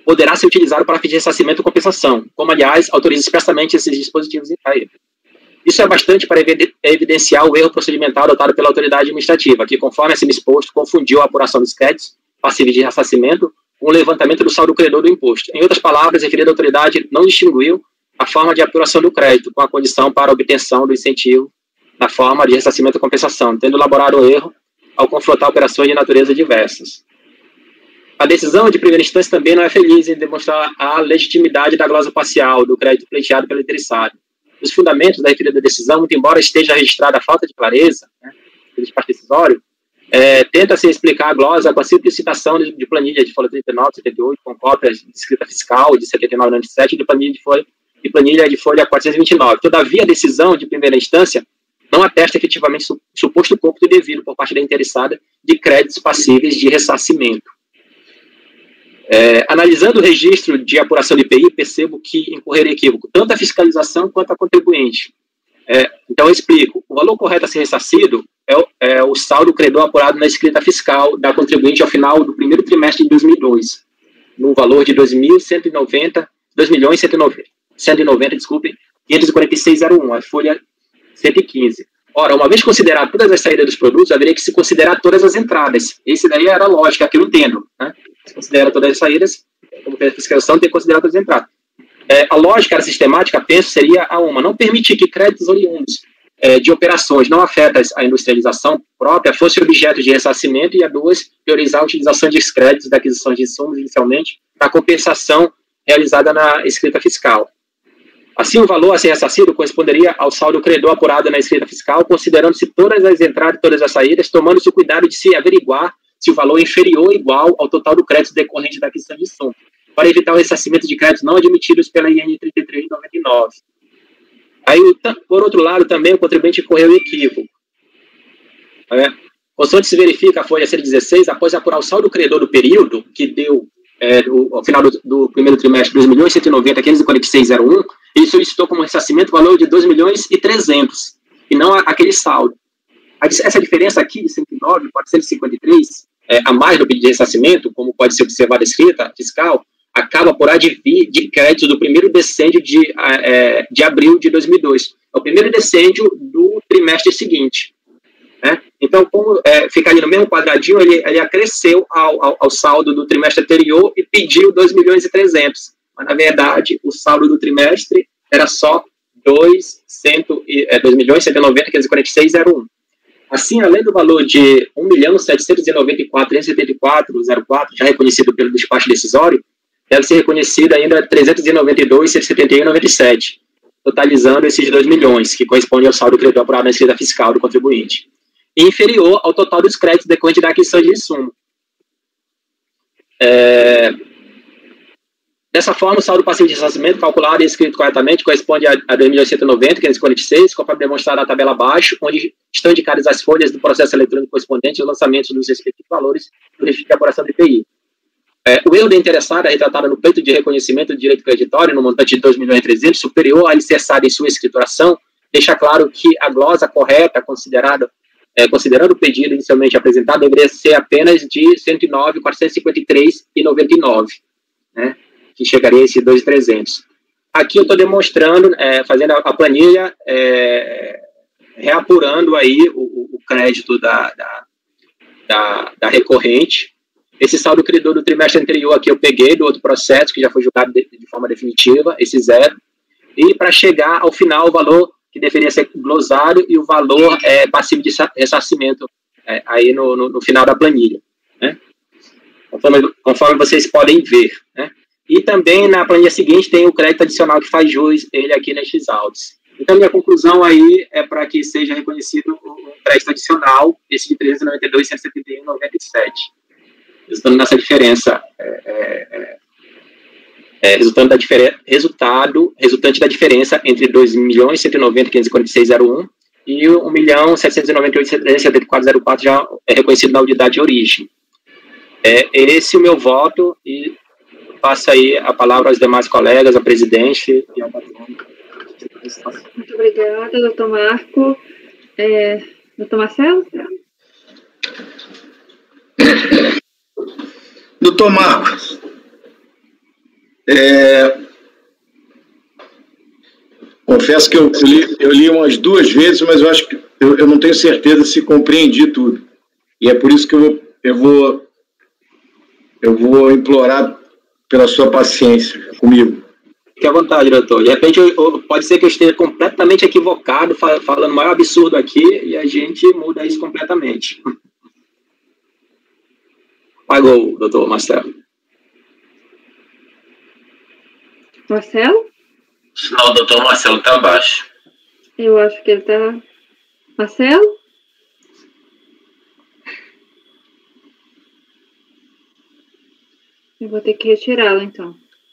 poderá ser utilizado para fins de ressarcimento ou compensação, como, aliás, autoriza expressamente esses dispositivos em lei. Isso é bastante para evidenciar o erro procedimental adotado pela autoridade administrativa, que, conforme acima exposto, confundiu a apuração dos créditos passíveis de ressarcimento com o levantamento do saldo credor do imposto. Em outras palavras, a referida autoridade não distinguiu a forma de apuração do crédito com a condição para a obtenção do incentivo na forma de ressarcimento ou compensação, tendo elaborado o erro ao confrontar operações de natureza diversas. A decisão de primeira instância também não é feliz em demonstrar a legitimidade da glosa parcial do crédito pleiteado pelo interessado. Os fundamentos da referida decisão, muito embora esteja registrada a falta de clareza, né, do despacho decisório, é, tenta-se explicar a glosa com a simples citação de, de planilha de folha trinta e nove, setenta e oito, com cópias de escrita fiscal de setenta e nove, noventa e sete, e de planilha de folha, de planilha de folha quatrocentos e vinte e nove. Todavia, a decisão de primeira instância não atesta efetivamente su, suposto cômputo devido por parte da interessada de créditos passíveis de ressarcimento. É, analisando o registro de apuração de I P I, percebo que incorreria equívoco tanto a fiscalização quanto a contribuinte. É, então, eu explico. O valor correto a ser ressarcido é o, é o saldo credor apurado na escrita fiscal da contribuinte ao final do primeiro trimestre de dois mil e dois, no valor de dois milhões cento e noventa, dois milhões cento e noventa, desculpe, quinhentos e quarenta e seis vírgula zero um, a folha cento e quinze. Ora, uma vez considerado todas as saídas dos produtos, haveria que se considerar todas as entradas. Esse daí era a lógica, que eu entendo, né? Se considera todas as saídas, como fez a fiscalização, tem que considerar todas as entradas. É, a lógica era sistemática, penso, seria a uma, não permitir que créditos oriundos é, de operações não afetas à industrialização própria fossem objeto de ressarcimento, e a duas, priorizar a utilização de créditos da aquisição de insumos inicialmente para compensação realizada na escrita fiscal. Assim, o valor a ser ressarcido corresponderia ao saldo credor apurado na escrita fiscal, considerando-se todas as entradas e todas as saídas, tomando-se o cuidado de se averiguar se o valor é inferior ou igual ao total do crédito decorrente da aquisição de insumo, para evitar o ressarcimento de créditos não admitidos pela I N trinta e três noventa e nove. Aí, por outro lado, também o contribuinte incorreu em equívoco. É, consoante se verifica a folha cento e dezesseis, após apurar o saldo credor do período, que deu, é, do, ao final do, do primeiro trimestre, dois milhões cento e noventa, quinhentos e quarenta e seis vírgula zero um, ele solicitou como ressarcimento o valor de dois milhões e trezentos, e não a, aquele saldo. Essa diferença aqui de cento e nove, quatrocentos e cinquenta e três, é, a mais do pedido de ressarcimento, como pode ser observado a escrita fiscal, acaba por advir de crédito do primeiro decêndio de, é, de abril de dois mil e dois. É o primeiro decêndio do trimestre seguinte. Né? Então, como é, fica ali no mesmo quadradinho, ele, ele acresceu ao, ao, ao saldo do trimestre anterior e pediu dois milhões e trezentos. Mas, na verdade, o saldo do trimestre era só dois milhões cento e noventa, quinhentos e quarenta e seis vírgula zero um. Assim, além do valor de um milhão setecentos e noventa e quatro mil trezentos e setenta e quatro vírgula zero quatro, já reconhecido pelo despacho decisório, deve ser reconhecido ainda trezentos e noventa e dois mil cento e setenta e um vírgula noventa e sete, totalizando esses dois milhões, que corresponde ao saldo credor apurado na escrita fiscal do contribuinte, e inferior ao total dos créditos decorrentes da aquisição de insumo. É... Dessa forma, o saldo passivo de ressarcimento calculado e escrito corretamente corresponde a, a dois milhões cento e noventa mil quinhentos e quarenta e seis, conforme demonstrado na tabela abaixo, onde estão indicadas as folhas do processo eletrônico correspondente aos lançamentos dos respectivos valores do registro de apuração do I P I. É, o erro da interessada, retratada no pleito de reconhecimento do direito creditório, no montante de dois milhões e trezentos, superior à alicerçada em sua escrituração, deixa claro que a glosa correta, considerada, é, considerando o pedido inicialmente apresentado, deveria ser apenas de cento e nove mil quatrocentos e cinquenta e três vírgula noventa e nove, né? Que chegaria a esses dois mil e trezentos. Aqui eu estou demonstrando, é, fazendo a, a planilha, é, reapurando aí o, o crédito da, da, da, da recorrente. Esse saldo credor do trimestre anterior aqui eu peguei do outro processo, que já foi julgado de, de forma definitiva, esse zero, e para chegar ao final o valor que deveria ser glosado e o valor é, passivo de ressarcimento é, aí no, no, no final da planilha, né? Conforme, conforme vocês podem ver, né? E também na planilha seguinte tem o crédito adicional que faz jus ele aqui nestes autos. Então, minha conclusão aí é para que seja reconhecido o crédito adicional, esse de trezentos e noventa e dois mil cento e setenta e um vírgula noventa e sete, resultando nessa diferença, é, é, é, resultando da diferença, resultado, resultante da diferença entre dois milhões cento e noventa mil quinhentos e quarenta e seis vírgula zero um e um milhão setecentos e noventa e oito mil trezentos e setenta e quatro vírgula zero quatro já é reconhecido na unidade de origem. É esse o meu voto e passo aí a palavra aos demais colegas, ao presidente e ao patrão. Muito obrigada, doutor Marco. É, doutor Marcelo? Doutor Marco, É, confesso que eu li, eu li umas duas vezes, mas eu acho que eu, eu não tenho certeza se compreendi tudo. E é por isso que eu, eu, vou, eu vou implorar pela sua paciência comigo. Fique à vontade, doutor. De repente, eu, eu, pode ser que eu esteja completamente equivocado, falando o maior absurdo aqui, e a gente muda isso completamente. Pagou, doutor Marcelo. Marcelo? Não, o doutor Marcelo está abaixo. Eu acho que ele está... Marcelo? Eu vou ter que retirá-lo, então.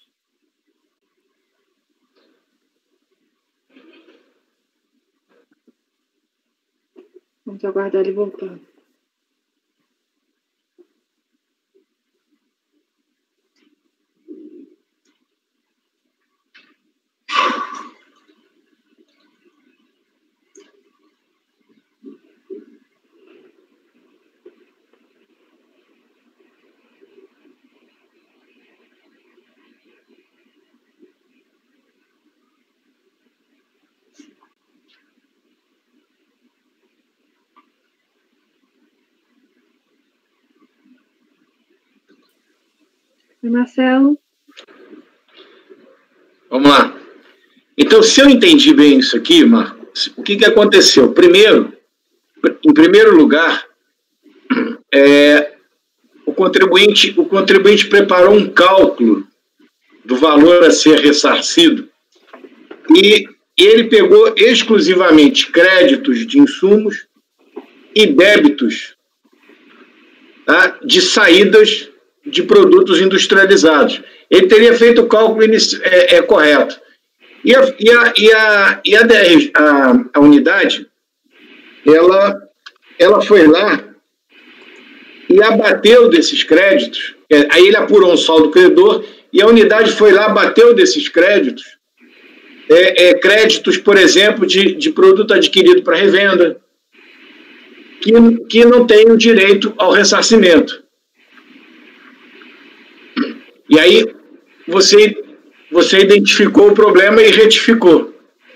Vamos aguardar ele voltar. Marcelo? Vamos lá. Então, se eu entendi bem isso aqui, Marcos, o que, que aconteceu? Primeiro, em primeiro lugar, é, o contribuinte, o contribuinte preparou um cálculo do valor a ser ressarcido e ele pegou exclusivamente créditos de insumos e débitos, tá, de saídas de produtos industrializados. Ele teria feito o cálculo é, é, correto. E a, e a, e a, e a, a, a unidade, ela, ela foi lá e abateu desses créditos, é, aí ele apurou um saldo credor, e a unidade foi lá, abateu desses créditos, é, é, créditos, por exemplo, de, de produto adquirido para revenda, que, que não tem o direito ao ressarcimento. E aí você, você identificou o problema e retificou.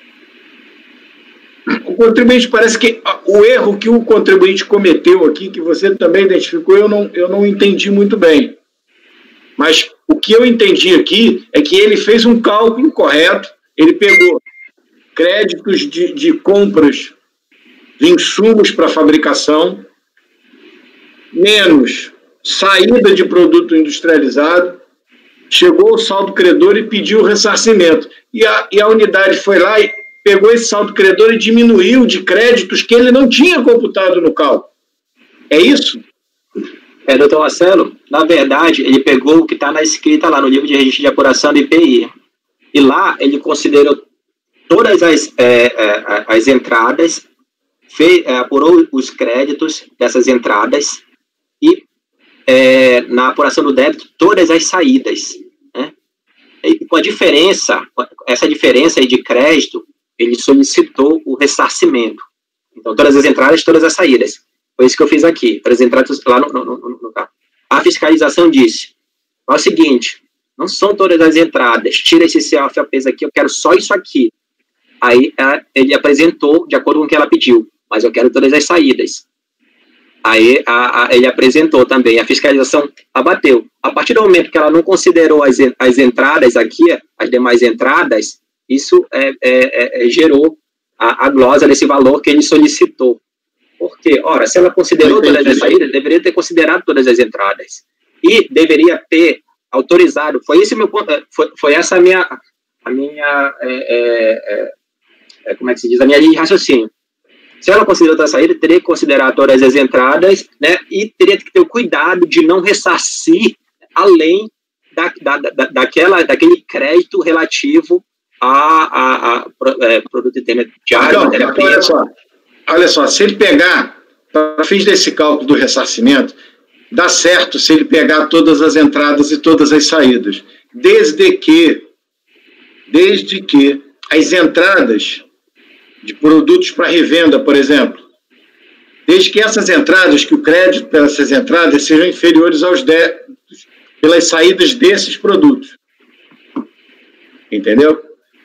O contribuinte, parece que o erro que o contribuinte cometeu aqui, que você também identificou, eu não, eu não entendi muito bem. Mas o que eu entendi aqui é que ele fez um cálculo incorreto, ele pegou créditos de, de compras de insumos para fabricação, menos saída de produto industrializado, chegou o saldo credor e pediu o ressarcimento. E a, e a unidade foi lá e pegou esse saldo credor e diminuiu de créditos que ele não tinha computado no cálculo. É isso? É, doutor Marcelo, na verdade, ele pegou o que está na escrita lá no livro de registro de apuração do I P I. E lá ele considerou todas as, é, é, as entradas, fez, é, apurou os créditos dessas entradas e É, na apuração do débito, todas as saídas, né? E com a diferença, essa diferença aí de crédito, ele solicitou o ressarcimento. Então, todas as entradas, todas as saídas. Foi isso que eu fiz aqui, todas as entradas lá no, no, no, no carro. A fiscalização disse, é o seguinte, não são todas as entradas, tira esse C F A Ps aqui, eu quero só isso aqui. Aí, ele apresentou, de acordo com o que ela pediu, mas eu quero todas as saídas. Aí a, a, ele apresentou também, a fiscalização abateu. A partir do momento que ela não considerou as, as entradas aqui, as demais entradas, isso é, é, é, gerou a, a glosa desse valor que ele solicitou. Por quê? Ora, se ela considerou todas as saídas, deveria ter considerado todas as entradas. E deveria ter autorizado, foi, esse meu, foi, foi essa a minha, a minha é, é, é, como é que se diz, a minha linha de raciocínio. Se ela considerou toda a saída, teria que considerar todas as entradas, né, e teria que ter o cuidado de não ressarcir além da, da, da, daquela, daquele crédito relativo a, a, a, a é, produto intermediário, matéria-prima. Olha só, olha só, se ele pegar, para fins desse cálculo do ressarcimento, dá certo se ele pegar todas as entradas e todas as saídas, desde que, desde que as entradas de produtos para revenda, por exemplo, desde que essas entradas, que o crédito pelas entradas sejam inferiores aos débitos pelas saídas desses produtos. Entendeu?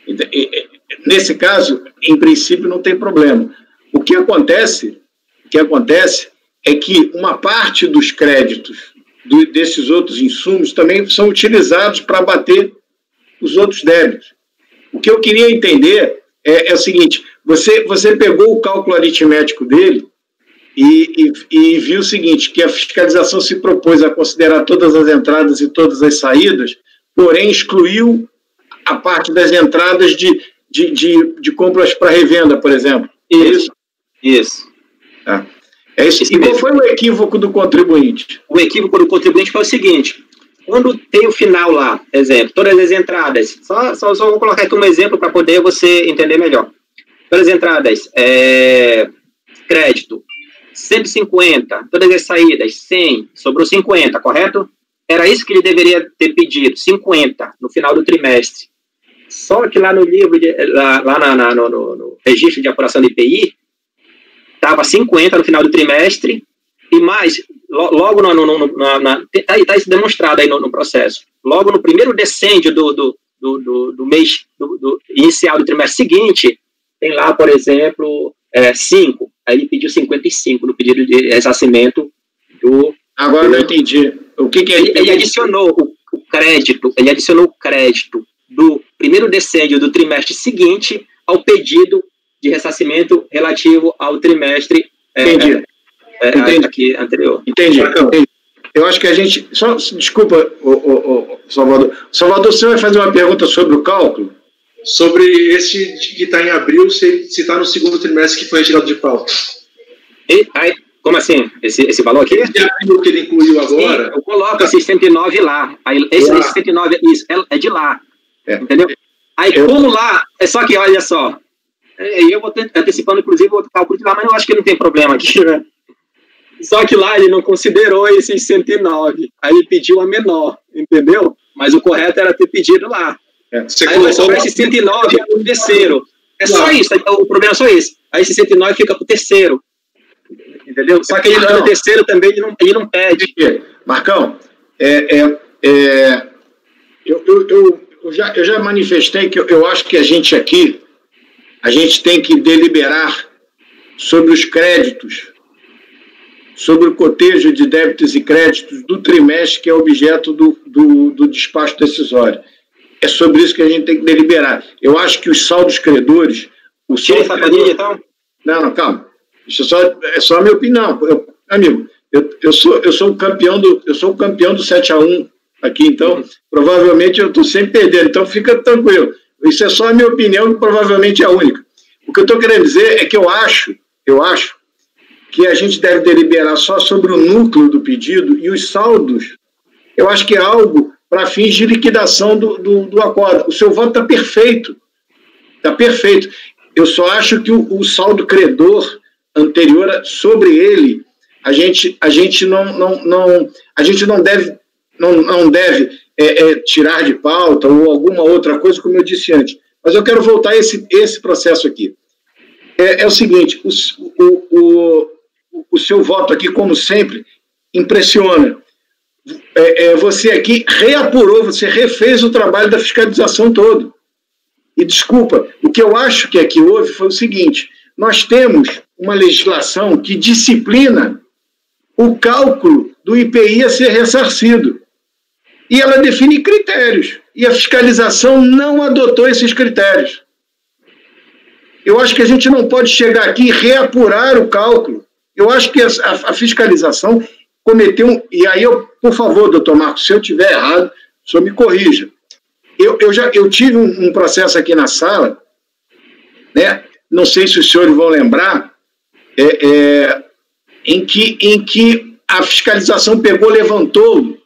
Nesse caso, em princípio, não tem problema. O que acontece, o que acontece é que uma parte dos créditos do, desses outros insumos também são utilizados para abater os outros débitos. O que eu queria entender é, é o seguinte, você, você pegou o cálculo aritmético dele e, e, e viu o seguinte, que a fiscalização se propôs a considerar todas as entradas e todas as saídas, porém excluiu a parte das entradas de, de, de, de compras para revenda, por exemplo. Isso. Isso. Ah, é isso. E qual foi o equívoco do contribuinte? O equívoco do contribuinte foi o seguinte, quando tem o final lá, exemplo, todas as entradas, só, só, só vou colocar aqui um exemplo para poder você entender melhor. Todas as entradas, é, crédito, cento e cinquenta, todas as saídas, cem, sobrou cinquenta, correto? Era isso que ele deveria ter pedido, cinquenta, no final do trimestre. Só que lá no livro, de, lá, lá na, na, no, no registro de apuração de I P I, estava cinquenta no final do trimestre, e mais, logo no, no, no, na, na, tá, tá isso demonstrado aí no, no processo, logo no primeiro decêndio do, do, do, do, do mês do, do inicial do trimestre seguinte, tem lá, por exemplo, é, cinco, aí ele pediu cinquenta e cinco no pedido de ressarcimento do... Agora não entendi. O que, que é? Ele, ele adicionou o, o crédito, ele adicionou o crédito do primeiro decêndio do trimestre seguinte ao pedido de ressarcimento relativo ao trimestre Entendi. É, é, Entendi. aqui anterior. Entendi. Entendi. Eu acho que a gente... Só, desculpa, o, o, o Salvador. Salvador, você vai fazer uma pergunta sobre o cálculo? Sobre esse que está em abril, se está no segundo trimestre que foi retirado de pauta. E, aí, como assim? Esse, esse valor aqui? Esse abril que ele incluiu agora... Sim, eu coloco esse sessenta e nove lá. Aí, esse lá. sessenta e nove, isso, é, é de lá. É. Entendeu? Aí, eu... como lá... É só que, olha só... Eu vou antecipando, inclusive, o outro cálculo de lá, mas eu acho que não tem problema aqui, né? Só que lá ele não considerou esses cento e nove. Aí ele pediu a menor, entendeu? Mas o correto era ter pedido lá. É. Você aí vai sobrar esse cento e nove para o terceiro. É só isso, o problema é só isso. Aí esse cento e nove fica para o terceiro. Entendeu? Só que ele no terceiro também ele não, ele não pede. Marcão, é, é, é, eu, eu, eu, eu, já, eu já manifestei que eu, eu acho que a gente aqui, a gente tem que deliberar sobre os créditos, sobre o cotejo de débitos e créditos do trimestre que é objeto do, do, do despacho decisório. É sobre isso que a gente tem que deliberar. Eu acho que os saldos credores... O Tira essa planilha, então? Não, não, calma. Isso é só, é só a minha opinião. Eu, amigo, eu, eu, sou, eu, sou o campeão do, eu sou o campeão do sete a um aqui, então, provavelmente eu estou sempre perdendo. Então, fica tranquilo. Isso é só a minha opinião, que provavelmente é a única. O que eu estou querendo dizer é que eu acho, eu acho que a gente deve deliberar só sobre o núcleo do pedido e os saldos. Eu acho que é algo para fins de liquidação do, do, do acordo. O seu voto está perfeito. Está perfeito. Eu só acho que o, o saldo credor anterior, sobre ele, a gente, a gente não, não, não, a gente não deve, não, não deve é, é, tirar de pauta ou alguma outra coisa, como eu disse antes. Mas eu quero voltar a esse, esse processo aqui. É, é o seguinte, o, o, o, o seu voto aqui, como sempre, impressiona. É, é, você aqui reapurou, você refez o trabalho da fiscalização todo. E, desculpa, o que eu acho que aqui houve foi o seguinte, nós temos uma legislação que disciplina o cálculo do I P I a ser ressarcido. E ela define critérios. E a fiscalização não adotou esses critérios. Eu acho que a gente não pode chegar aqui e reapurar o cálculo. Eu acho que a, a, a fiscalização cometeu... Um, e aí, eu, por favor, doutor Marcos, se eu estiver errado, o senhor me corrija. Eu, eu, já, eu tive um, um processo aqui na sala, né? Não sei se os senhores vão lembrar, é, é, em, que, em que a fiscalização pegou, levantou,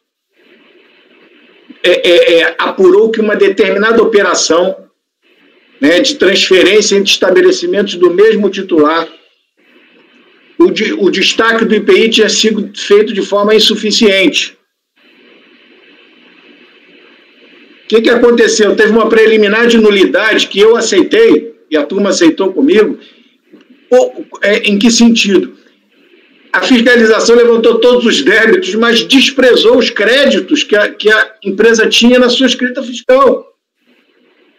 é, é, é, apurou que uma determinada operação, né, de transferência entre estabelecimentos do mesmo titular, o, de, o destaque do I P I tinha sido feito de forma insuficiente. O que, que aconteceu? Teve uma preliminar de nulidade que eu aceitei, e a turma aceitou comigo. Ou, é, em que sentido? A fiscalização levantou todos os débitos, mas desprezou os créditos que a, que a empresa tinha na sua escrita fiscal.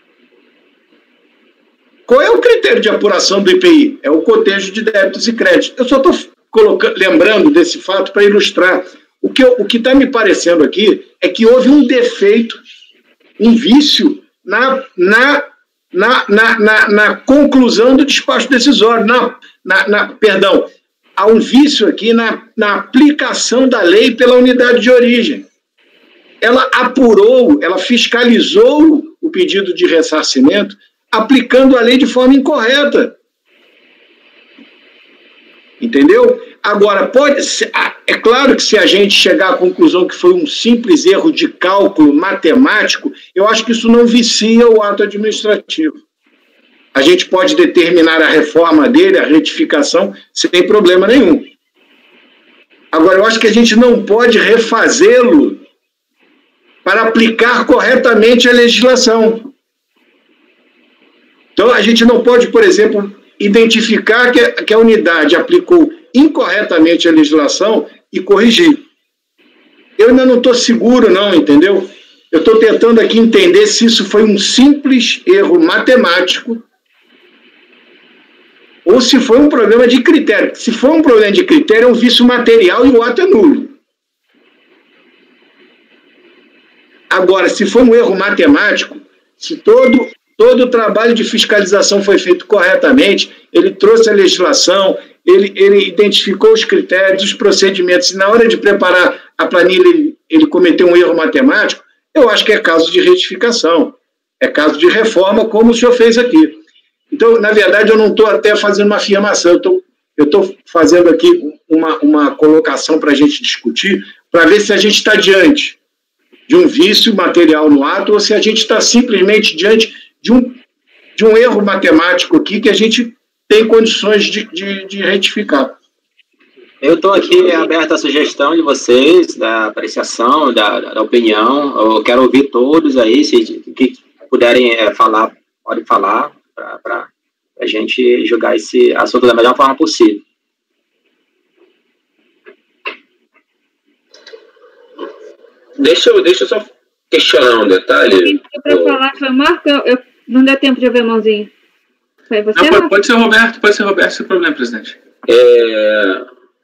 qual é o critério de apuração do I P I? É o cotejo de débitos e créditos. Eu só estou colocando, lembrando desse fato para ilustrar. O que o que está me parecendo aqui é que houve um defeito, um vício na, na, na, na, na, na conclusão do despacho decisório. Na, na, na, perdão, há um vício aqui na, na aplicação da lei pela unidade de origem. Ela apurou, ela fiscalizou o pedido de ressarcimento aplicando a lei de forma incorreta. Entendeu? Agora, pode ser, é claro que se a gente chegar à conclusão que foi um simples erro de cálculo matemático, eu acho que isso não vicia o ato administrativo. A gente pode determinar a reforma dele, a retificação, sem problema nenhum. Agora, eu acho que a gente não pode refazê-lo para aplicar corretamente a legislação. Então, a gente não pode, por exemplo, identificar que a, que a unidade aplicou incorretamente a legislação e corrigir. Eu ainda não estou seguro, não, entendeu? Eu estou tentando aqui entender se isso foi um simples erro matemático ou se foi um problema de critério. Se for um problema de critério, é um vício material e o ato é nulo. Agora, se for um erro matemático, se todo, todo o trabalho de fiscalização foi feito corretamente, ele trouxe a legislação, ele, ele identificou os critérios, os procedimentos, e na hora de preparar a planilha ele, ele cometeu um erro matemático, eu acho que é caso de retificação, é caso de reforma, como o senhor fez aqui. Então, na verdade, eu não estou até fazendo uma afirmação, eu estou fazendo aqui uma, uma colocação para a gente discutir, para ver se a gente está diante de um vício material no ato ou se a gente está simplesmente diante de um, de um erro matemático aqui que a gente tem condições de, de, de retificar. Eu estou aqui aberto à sugestão de vocês, da apreciação, da, da opinião. Eu quero ouvir todos aí, se que puderem é, falar, podem falar, para a gente julgar esse assunto da melhor forma possível. Deixa eu, deixa eu só questionar um detalhe. Para falar, foi Marco, eu, eu, não deu tempo de ver a mãozinha. Foi você, não, pode, pode ser Roberto, pode ser Roberto, sem problema, presidente. É,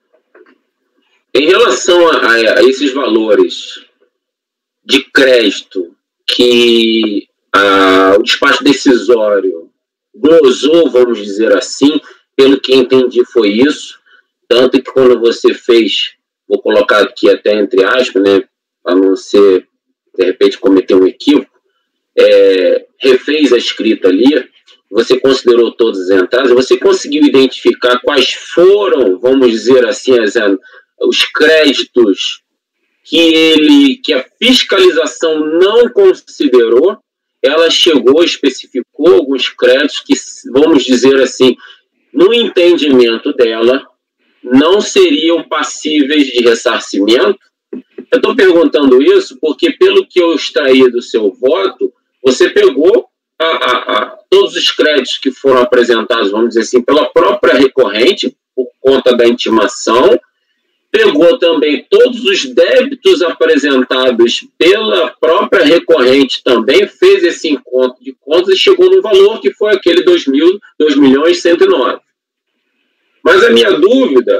em relação a, a esses valores de crédito que a, o despacho decisório glosou, vamos dizer assim, pelo que entendi foi isso, tanto que quando você fez, vou colocar aqui até entre aspas, né, para não ser, de repente, cometer um equívoco, é, refez a escrita ali, você considerou todas as entradas, você conseguiu identificar quais foram, vamos dizer assim, as, os créditos que, ele, que a fiscalização não considerou, ela chegou, especificou alguns créditos que, vamos dizer assim, no entendimento dela, não seriam passíveis de ressarcimento. Eu estou perguntando isso porque, pelo que eu extraí do seu voto, você pegou a, a, a, todos os créditos que foram apresentados, vamos dizer assim, pela própria recorrente, por conta da intimação, pegou também todos os débitos apresentados pela própria recorrente também, fez esse encontro de contas e chegou no valor que foi aquele dois milhões e cento e nove. Mas a minha dúvida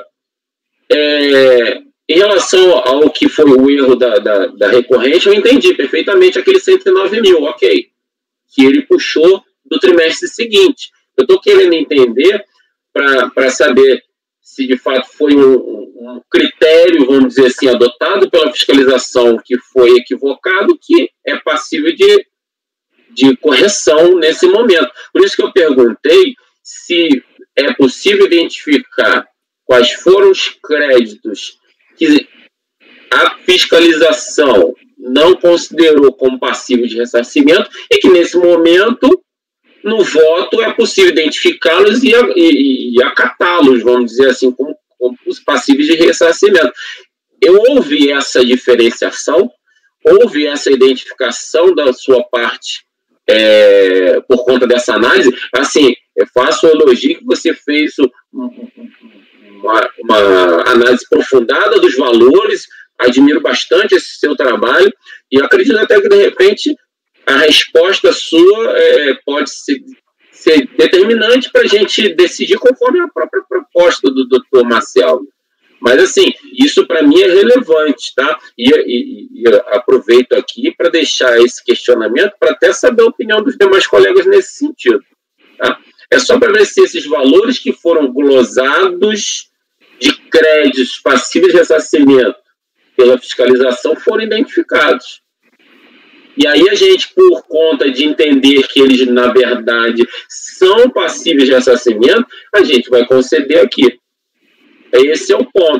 é, em relação ao que foi o erro da, da, da recorrente, eu entendi perfeitamente aquele cento e nove mil, ok, que ele puxou do trimestre seguinte. Eu estou querendo entender para saber se de fato foi um, um critério, vamos dizer assim, adotado pela fiscalização que foi equivocado, que é passível de, de correção nesse momento. Por isso que eu perguntei se é possível identificar quais foram os créditos que a fiscalização não considerou como passível de ressarcimento e que, nesse momento, no voto, é possível identificá-los e, e, e acatá-los, vamos dizer assim, como, como os passíveis de ressarcimento. Eu ouvi essa diferenciação, houve essa identificação da sua parte é, por conta dessa análise. Assim, eu faço um elogio que você fez uma, uma análise aprofundada dos valores, admiro bastante esse seu trabalho e acredito até que, de repente, a resposta sua é, pode se, ser determinante para a gente decidir conforme a própria proposta do doutor Marcelo. Mas, assim, isso para mim é relevante, tá? E, e, e aproveito aqui para deixar esse questionamento para até saber a opinião dos demais colegas nesse sentido, tá? É só para ver se esses valores que foram glosados de créditos passíveis de ressarcimento pela fiscalização foram identificados. E aí a gente, por conta de entender que eles, na verdade, são passíveis de ressarcimento, a gente vai conceder aqui. Esse é o ponto.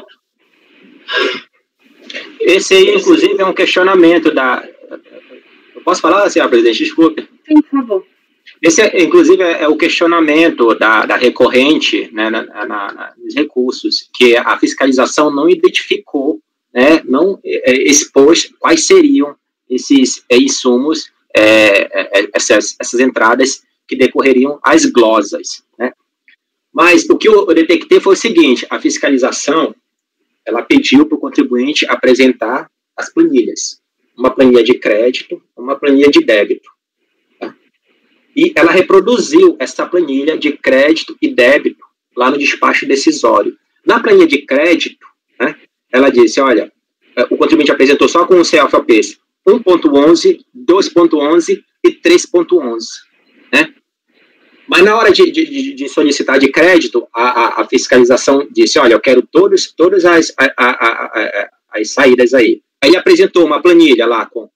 Esse aí, inclusive, é um questionamento da... Eu posso falar, senhora presidente? Desculpe. Sim, por favor. Esse, é, inclusive, é, é o questionamento da, da recorrente, né, na, na, na, nos recursos, que a fiscalização não identificou, né, não é, expôs quais seriam esses é, insumos, é, é, essas, essas entradas que decorreriam às glosas, né? Mas o que eu detectei foi o seguinte: a fiscalização, ela pediu para o contribuinte apresentar as planilhas, uma planilha de crédito, uma planilha de débito, tá? E ela reproduziu essa planilha de crédito e débito lá no despacho decisório. Na planilha de crédito, né, ela disse, olha, o contribuinte apresentou só com o C F O Ps um ponto onze, dois ponto onze e três ponto onze, né? Mas na hora de, de, de solicitar de crédito, a, a, a fiscalização disse, olha, eu quero todos, todas as, a, a, a, as saídas aí. Aí ele apresentou uma planilha lá com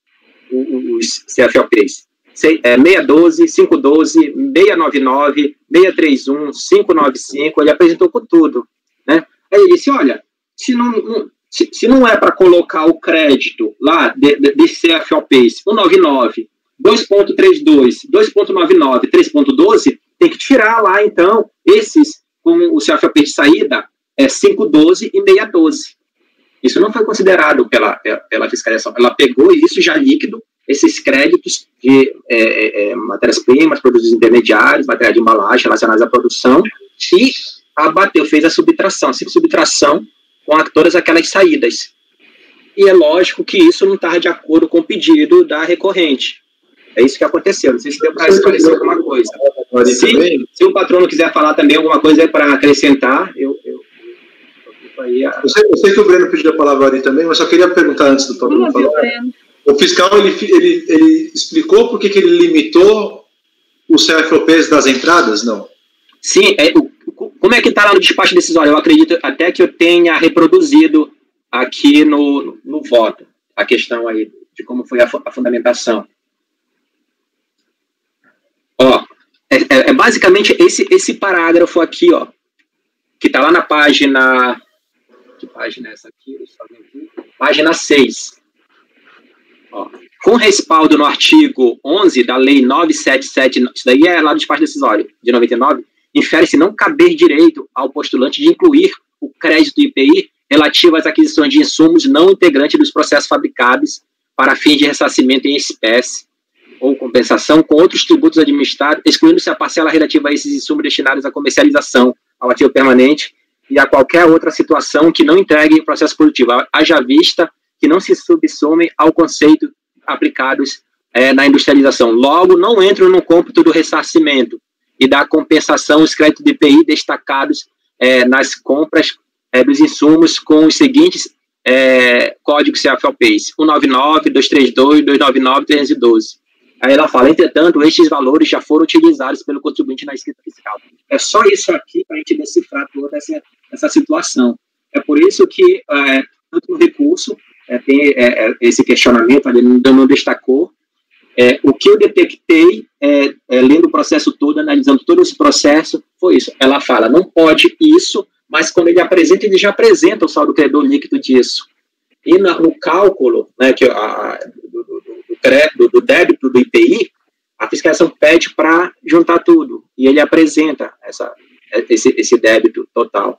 os C F O Ps. seis doze, cinco doze, seiscentos e noventa e nove, seiscentos e trinta e um, quinhentos e noventa e cinco, ele apresentou com tudo, né? Aí ele disse, olha, se não, não, se, se não é para colocar o crédito lá de, de, de C F O Ps cento e noventa e nove, dois ponto trinta e dois, dois ponto noventa e nove, três ponto doze, tem que tirar lá, então, esses com o C F O P de saída, é cinco doze e seiscentos e doze. Isso não foi considerado pela, pela fiscalização. Ela pegou isso já líquido, esses créditos de é, é, matérias-primas, produtos intermediários, material de embalagem relacionados à produção, e abateu, fez a subtração, simples subtração com a, todas aquelas saídas. E é lógico que isso não está de acordo com o pedido da recorrente. É isso que aconteceu. Não sei se deu para esclarecer alguma coisa. Se, se o patrono quiser falar também alguma coisa para acrescentar, eu, eu, eu fico aí. A... Eu, sei, eu sei que o Breno pediu a palavra ali também, mas só queria perguntar antes do patrono falar. O fiscal, ele, ele, ele explicou por que ele limitou os C F O Ps das entradas? Não. Sim, é, o, como é que está lá no despacho decisório? Eu acredito até que eu tenha reproduzido aqui no, no voto a questão aí de como foi a, a fundamentação. Ó, é, é, é basicamente esse, esse parágrafo aqui, ó, que está lá na página, que página é essa aqui? aqui página seis. Ó, com respaldo no artigo onze da Lei novecentos e setenta e sete, isso daí é lá do despacho decisório, de noventa e nove, infere-se não caber direito ao postulante de incluir o crédito do I P I relativo às aquisições de insumos não integrantes dos processos fabricados para fins de ressarcimento em espécie ou compensação com outros tributos administrados, excluindo-se a parcela relativa a esses insumos destinados à comercialização, ao ativo permanente e a qualquer outra situação que não entregue o processo produtivo, haja vista que não se subsumem ao conceito aplicados é, na industrialização. Logo, não entram no cômputo do ressarcimento e da compensação os créditos de I P I destacados é, nas compras é, dos insumos com os seguintes é, códigos C F O Ps, cento e noventa e nove, duzentos e trinta e dois, duzentos e noventa e nove, trezentos e doze. Aí ela fala, entretanto, estes valores já foram utilizados pelo contribuinte na escrita fiscal. É só isso aqui para a gente decifrar toda essa, essa situação. É por isso que, é, tanto no recurso, é, tem é, esse questionamento, ali não, não destacou. É, o que eu detectei, é, é, lendo o processo todo, analisando todo esse processo, foi isso. Ela fala, não pode isso, mas quando ele apresenta, ele já apresenta o saldo credor líquido disso. E na, no cálculo, né, que a, do, do, do, do débito do I P I, a fiscalização pede para juntar tudo, e ele apresenta essa, esse, esse débito total.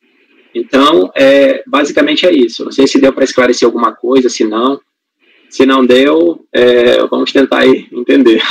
Então, é, basicamente é isso. Não sei se deu para esclarecer alguma coisa, se não. Se não deu, é, vamos tentar aí entender.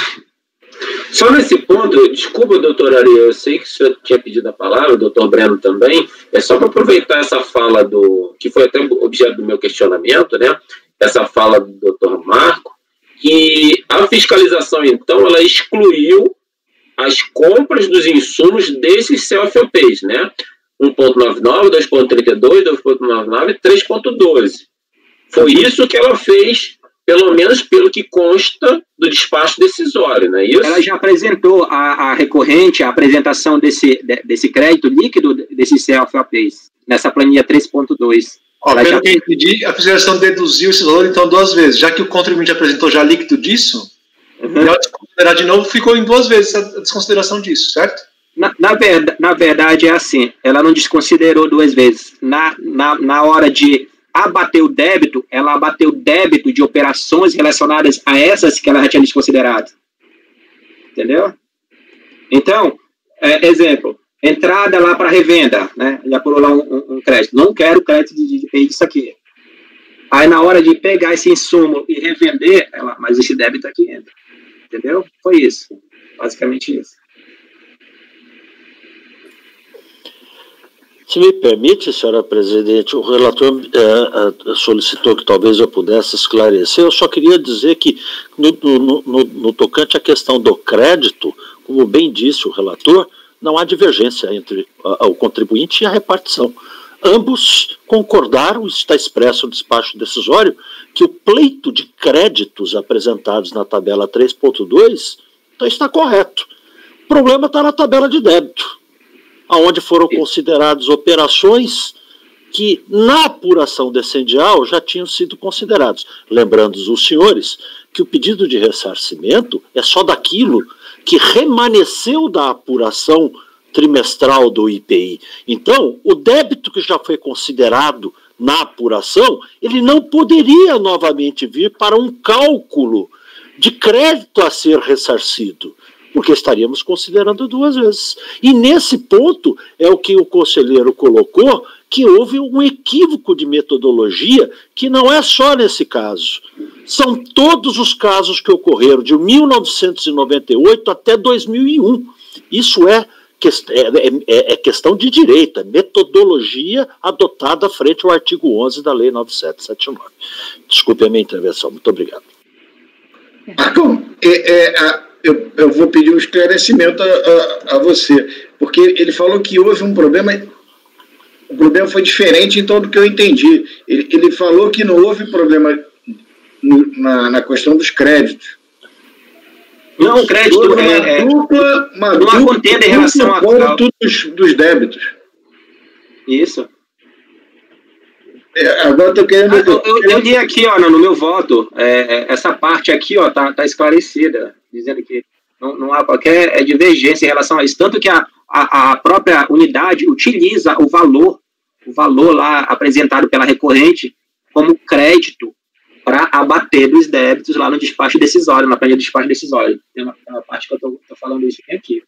Só nesse ponto, desculpa, doutor Ari, eu sei que o senhor tinha pedido a palavra, o doutor Breno também, é só para aproveitar essa fala do, que foi até objeto do meu questionamento, né, essa fala do doutor Marco, que a fiscalização, então, ela excluiu as compras dos insumos desses C F O Ps, né? um ponto noventa e nove, dois ponto trinta e dois, dois ponto noventa e nove e três ponto doze. Foi isso que ela fez, pelo menos pelo que consta do despacho decisório, não é isso? Ela já apresentou a, a recorrente, a apresentação desse, de, desse crédito líquido desses C F O Ps, nessa planilha três ponto dois. Ó, pelo já... que eu entendi, a federação deduziu esse valor, então, duas vezes. Já que o contribuinte apresentou já líquido disso, uhum. ela desconsiderar de novo, ficou em duas vezes a desconsideração disso, certo? Na, na, verdade, na verdade, é assim, ela não desconsiderou duas vezes. Na, na, na hora de abater o débito, ela abateu o débito de operações relacionadas a essas que ela já tinha desconsiderado. Entendeu? Então, é, exemplo, entrada lá para revenda, né? Já pulou lá um, um, um crédito. Não quero crédito de, de, de disso aqui. Aí, na hora de pegar esse insumo e revender, ela, mas esse débito aqui entra. Entendeu? Foi isso. Basicamente isso. Se me permite, senhora presidente, o relator é, solicitou que talvez eu pudesse esclarecer. Eu só queria dizer que, no, no, no, no tocante à questão do crédito, como bem disse o relator, não há divergência entre a, o contribuinte e a repartição. Ambos concordaram, está expresso no despacho decisório, que o pleito de créditos apresentados na tabela três ponto dois então, está correto. O problema está na tabela de débito, onde foram consideradas operações que, na apuração decendial, já tinham sido considerados. Lembrando os senhores que o pedido de ressarcimento é só daquilo que remanesceu da apuração trimestral do I P I. Então, o débito que já foi considerado na apuração, ele não poderia novamente vir para um cálculo de crédito a ser ressarcido, porque estaríamos considerando duas vezes. E nesse ponto é o que o conselheiro colocou, que houve um equívoco de metodologia, que não é só nesse caso. São todos os casos que ocorreram de mil novecentos e noventa e oito até dois mil e um. Isso é, é, é, é questão de direito, é metodologia adotada frente ao artigo onze da Lei nove sete sete nove. Desculpe a minha intervenção. Muito obrigado. Marcão, é... é a... Eu, eu vou pedir um esclarecimento a, a, a você, porque ele falou que houve um problema, o problema foi diferente então do que eu entendi. Ele, ele falou que não houve problema no, na, na questão dos créditos. Não, crédito houve uma é, dupla, uma não dupla contenda em relação a dos, dos débitos. Isso. É, agora estou querendo... Ah, eu, eu, eu li aqui, ó, no meu voto, é, essa parte aqui, ó, tá, tá esclarecida, dizendo que não, não há qualquer divergência em relação a isso, tanto que a, a, a própria unidade utiliza o valor, o valor lá apresentado pela recorrente como crédito para abater dos débitos lá no despacho decisório, na planilha de despacho decisório. Tem uma, uma parte que eu estou falando isso aqui.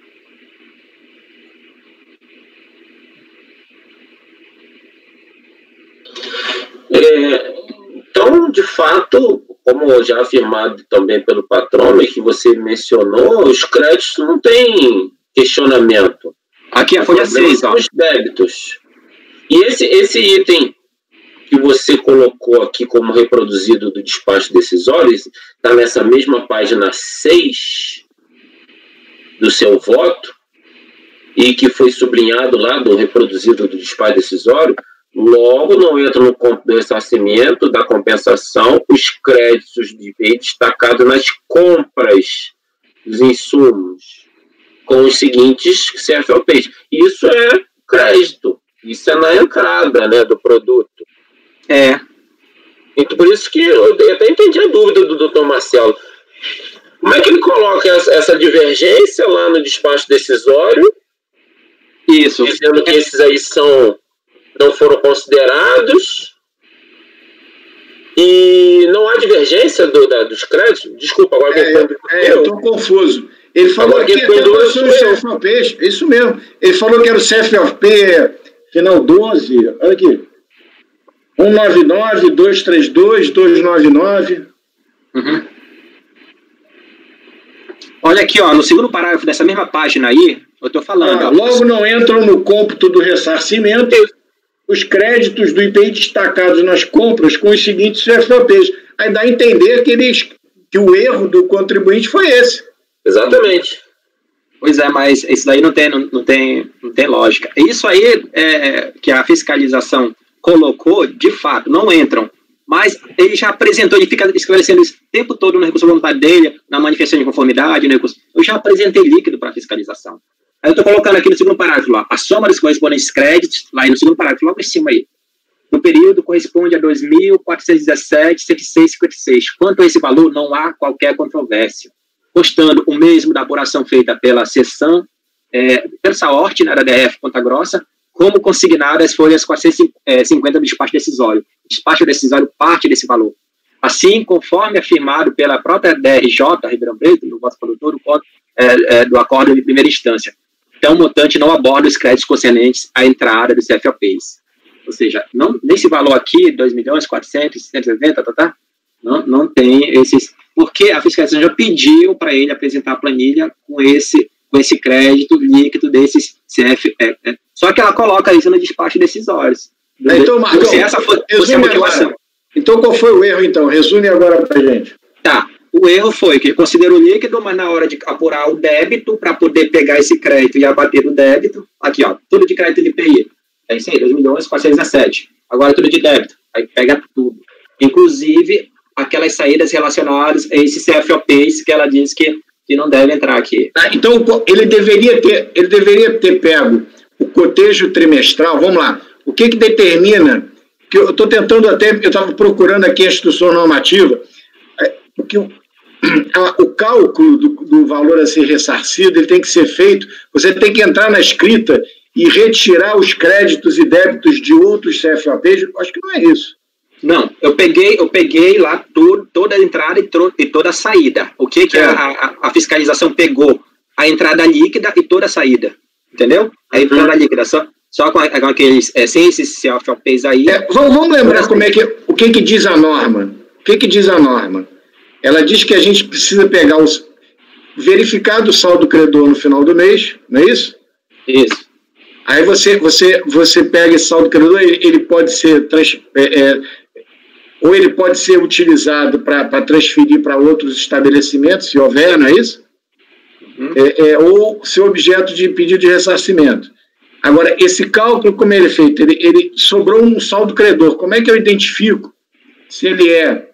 É, então, de fato, como já afirmado também pelo patrono, e que você mencionou, os créditos não têm questionamento. Aqui a folha seis, ó. Os débitos. E esse, esse item que você colocou aqui como reproduzido do despacho decisório, está nessa mesma página seis do seu voto, e que foi sublinhado lá do reproduzido do despacho decisório, logo não entra no campo do ressarcimento, da compensação, os créditos de I P I destacados nas compras dos insumos, com os seguintes C F O Ps. Isso é crédito, isso é na entrada, né, do produto. É. Então, por isso que eu até entendi a dúvida do doutor Marcelo. Como é que ele coloca essa, essa divergência lá no despacho decisório? Isso. Dizendo que esses aí são... não foram considerados e não há divergência do, da, dos créditos? Desculpa, agora é, eu é, estou confuso. Ele falou agora, que até os C F O Ps, isso mesmo. Ele falou que era o C F O P final doze, olha aqui. cento e noventa e nove, duzentos e trinta e dois, duzentos e noventa e nove. Uhum. Olha aqui, ó, no segundo parágrafo dessa mesma página aí, eu estou falando. Ah, logo não entram no cômputo do ressarcimento os créditos do I P I destacados nas compras com os seguintes C F O Ps. Aí dá a entender que, eles, que o erro do contribuinte foi esse. Exatamente. Pois é, mas isso daí não tem, não, não tem, não tem lógica. Isso aí é, que a fiscalização colocou, de fato, não entram. Mas ele já apresentou, ele fica esclarecendo isso o tempo todo no recurso voluntário dele, na manifestação de conformidade, no recurso. Eu já apresentei líquido para fiscalização. Aí eu estou colocando aqui no segundo parágrafo lá, a soma dos correspondentes créditos, lá no segundo parágrafo, logo em cima aí. No período corresponde a dois mil quatrocentos e dezessete, cento e seis vírgula cinquenta e seis. Quanto a esse valor, não há qualquer controvérsia. Constando o mesmo da apuração feita pela seção, é, pela SAORT, na D F Ponta Grossa, como consignada as folhas quatrocentos e cinquenta do despacho decisório. O despacho decisório parte desse valor. Assim, conforme afirmado pela própria D R J, Ribeirão Preto, no voto condutor do, é, é, do acordo de primeira instância. Então, o montante não aborda os créditos concernentes à entrada dos C F O Ps. Ou seja, não, nesse valor aqui, dois milhões quatrocentos e setenta, tá, tá, não, não tem esses... Porque a fiscalização já pediu para ele apresentar a planilha com esse, com esse crédito líquido desses C F... É, é. Só que ela coloca isso no despacho decisórios. Então, Marcos, essa foi, foi a motivação. Então, qual foi o erro, então? Resume agora para a gente. Tá. O erro foi que considerou líquido, mas na hora de apurar o débito, para poder pegar esse crédito e abater o débito, aqui, ó, tudo de crédito de I P I. É isso aí, dois milhões quatrocentos e dezessete. Agora tudo de débito. Aí pega tudo. Inclusive, aquelas saídas relacionadas a esses C F O Ps que ela diz que, que não deve entrar aqui. Ah, então, ele deveria ter, ele deveria ter pego o cotejo trimestral. Vamos lá. O que que determina... que eu estou tentando até... Eu estava procurando aqui a instrução normativa, porque o, a, o cálculo do, do valor a ser ressarcido ele tem que ser feito... Você tem que entrar na escrita e retirar os créditos e débitos de outros C F O Ps. Acho que não é isso. Não, eu peguei, eu peguei lá tudo, toda a entrada e, tro, e toda a saída. O que, que é. a, a, a fiscalização pegou? A entrada líquida e toda a saída. Entendeu? A entrada uhum. líquida, só, só com, com aqueles, é, sem esses C F O Ps aí. É, vamos, vamos lembrar como é que, o que, que diz a norma. O que, que diz a norma? Ela diz que a gente precisa pegar os... verificar o saldo credor no final do mês, não é isso? Isso. Aí você, você, você pega esse saldo credor, ele, ele pode ser... Trans, é, é, ou ele pode ser utilizado para transferir para outros estabelecimentos, se houver, não é isso? Uhum. É, é, ou ser objeto de pedido de ressarcimento. Agora, esse cálculo, como ele é feito? Ele, ele sobrou um saldo credor. Como é que eu identifico se ele é,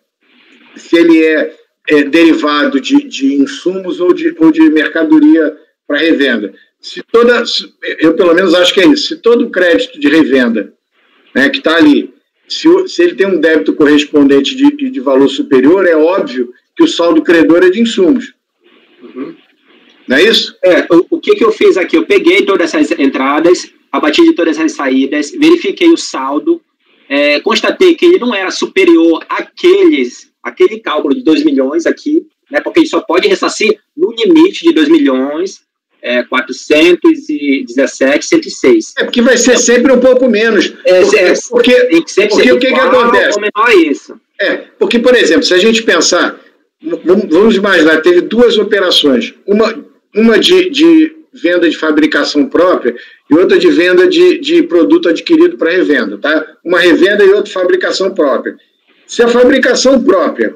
se ele é, é derivado de, de insumos ou de, ou de mercadoria para revenda? Se toda, eu pelo menos acho que é isso. Se todo crédito de revenda, né, que está ali, Se, se ele tem um débito correspondente de, de valor superior, é óbvio que o saldo credor é de insumos. Uhum. Não é isso? É, o, o que, que eu fiz aqui? Eu peguei todas essas entradas, abati de todas as saídas, verifiquei o saldo, é, constatei que ele não era superior àqueles, àquele cálculo de dois milhões aqui, né, porque ele só pode ressarcir no limite de dois milhões, É, quatrocentos e dezessete, cento e seis. É porque vai ser sempre um pouco menos. É, porque, é, porque, tem que ser porque o que, que acontece? Menor isso. É, porque, por exemplo, se a gente pensar, vamos, vamos imaginar, teve duas operações, uma, uma de, de venda de fabricação própria e outra de venda de, de produto adquirido para revenda, tá? Uma revenda e outra fabricação própria. Se a fabricação própria,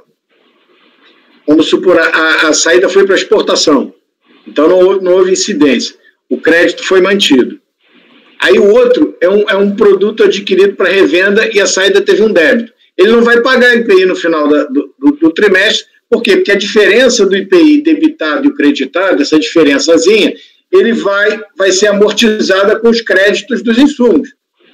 vamos supor, a, a saída foi para exportação, então não, não houve incidência. O crédito foi mantido. Aí o outro é um, é um produto adquirido para revenda e a saída teve um débito. Ele não vai pagar I P I no final da, do, do, do trimestre. Por quê? Porque a diferença do I P I debitado e o creditado, essa diferençazinha, ele vai, vai ser amortizada com os créditos dos insumos.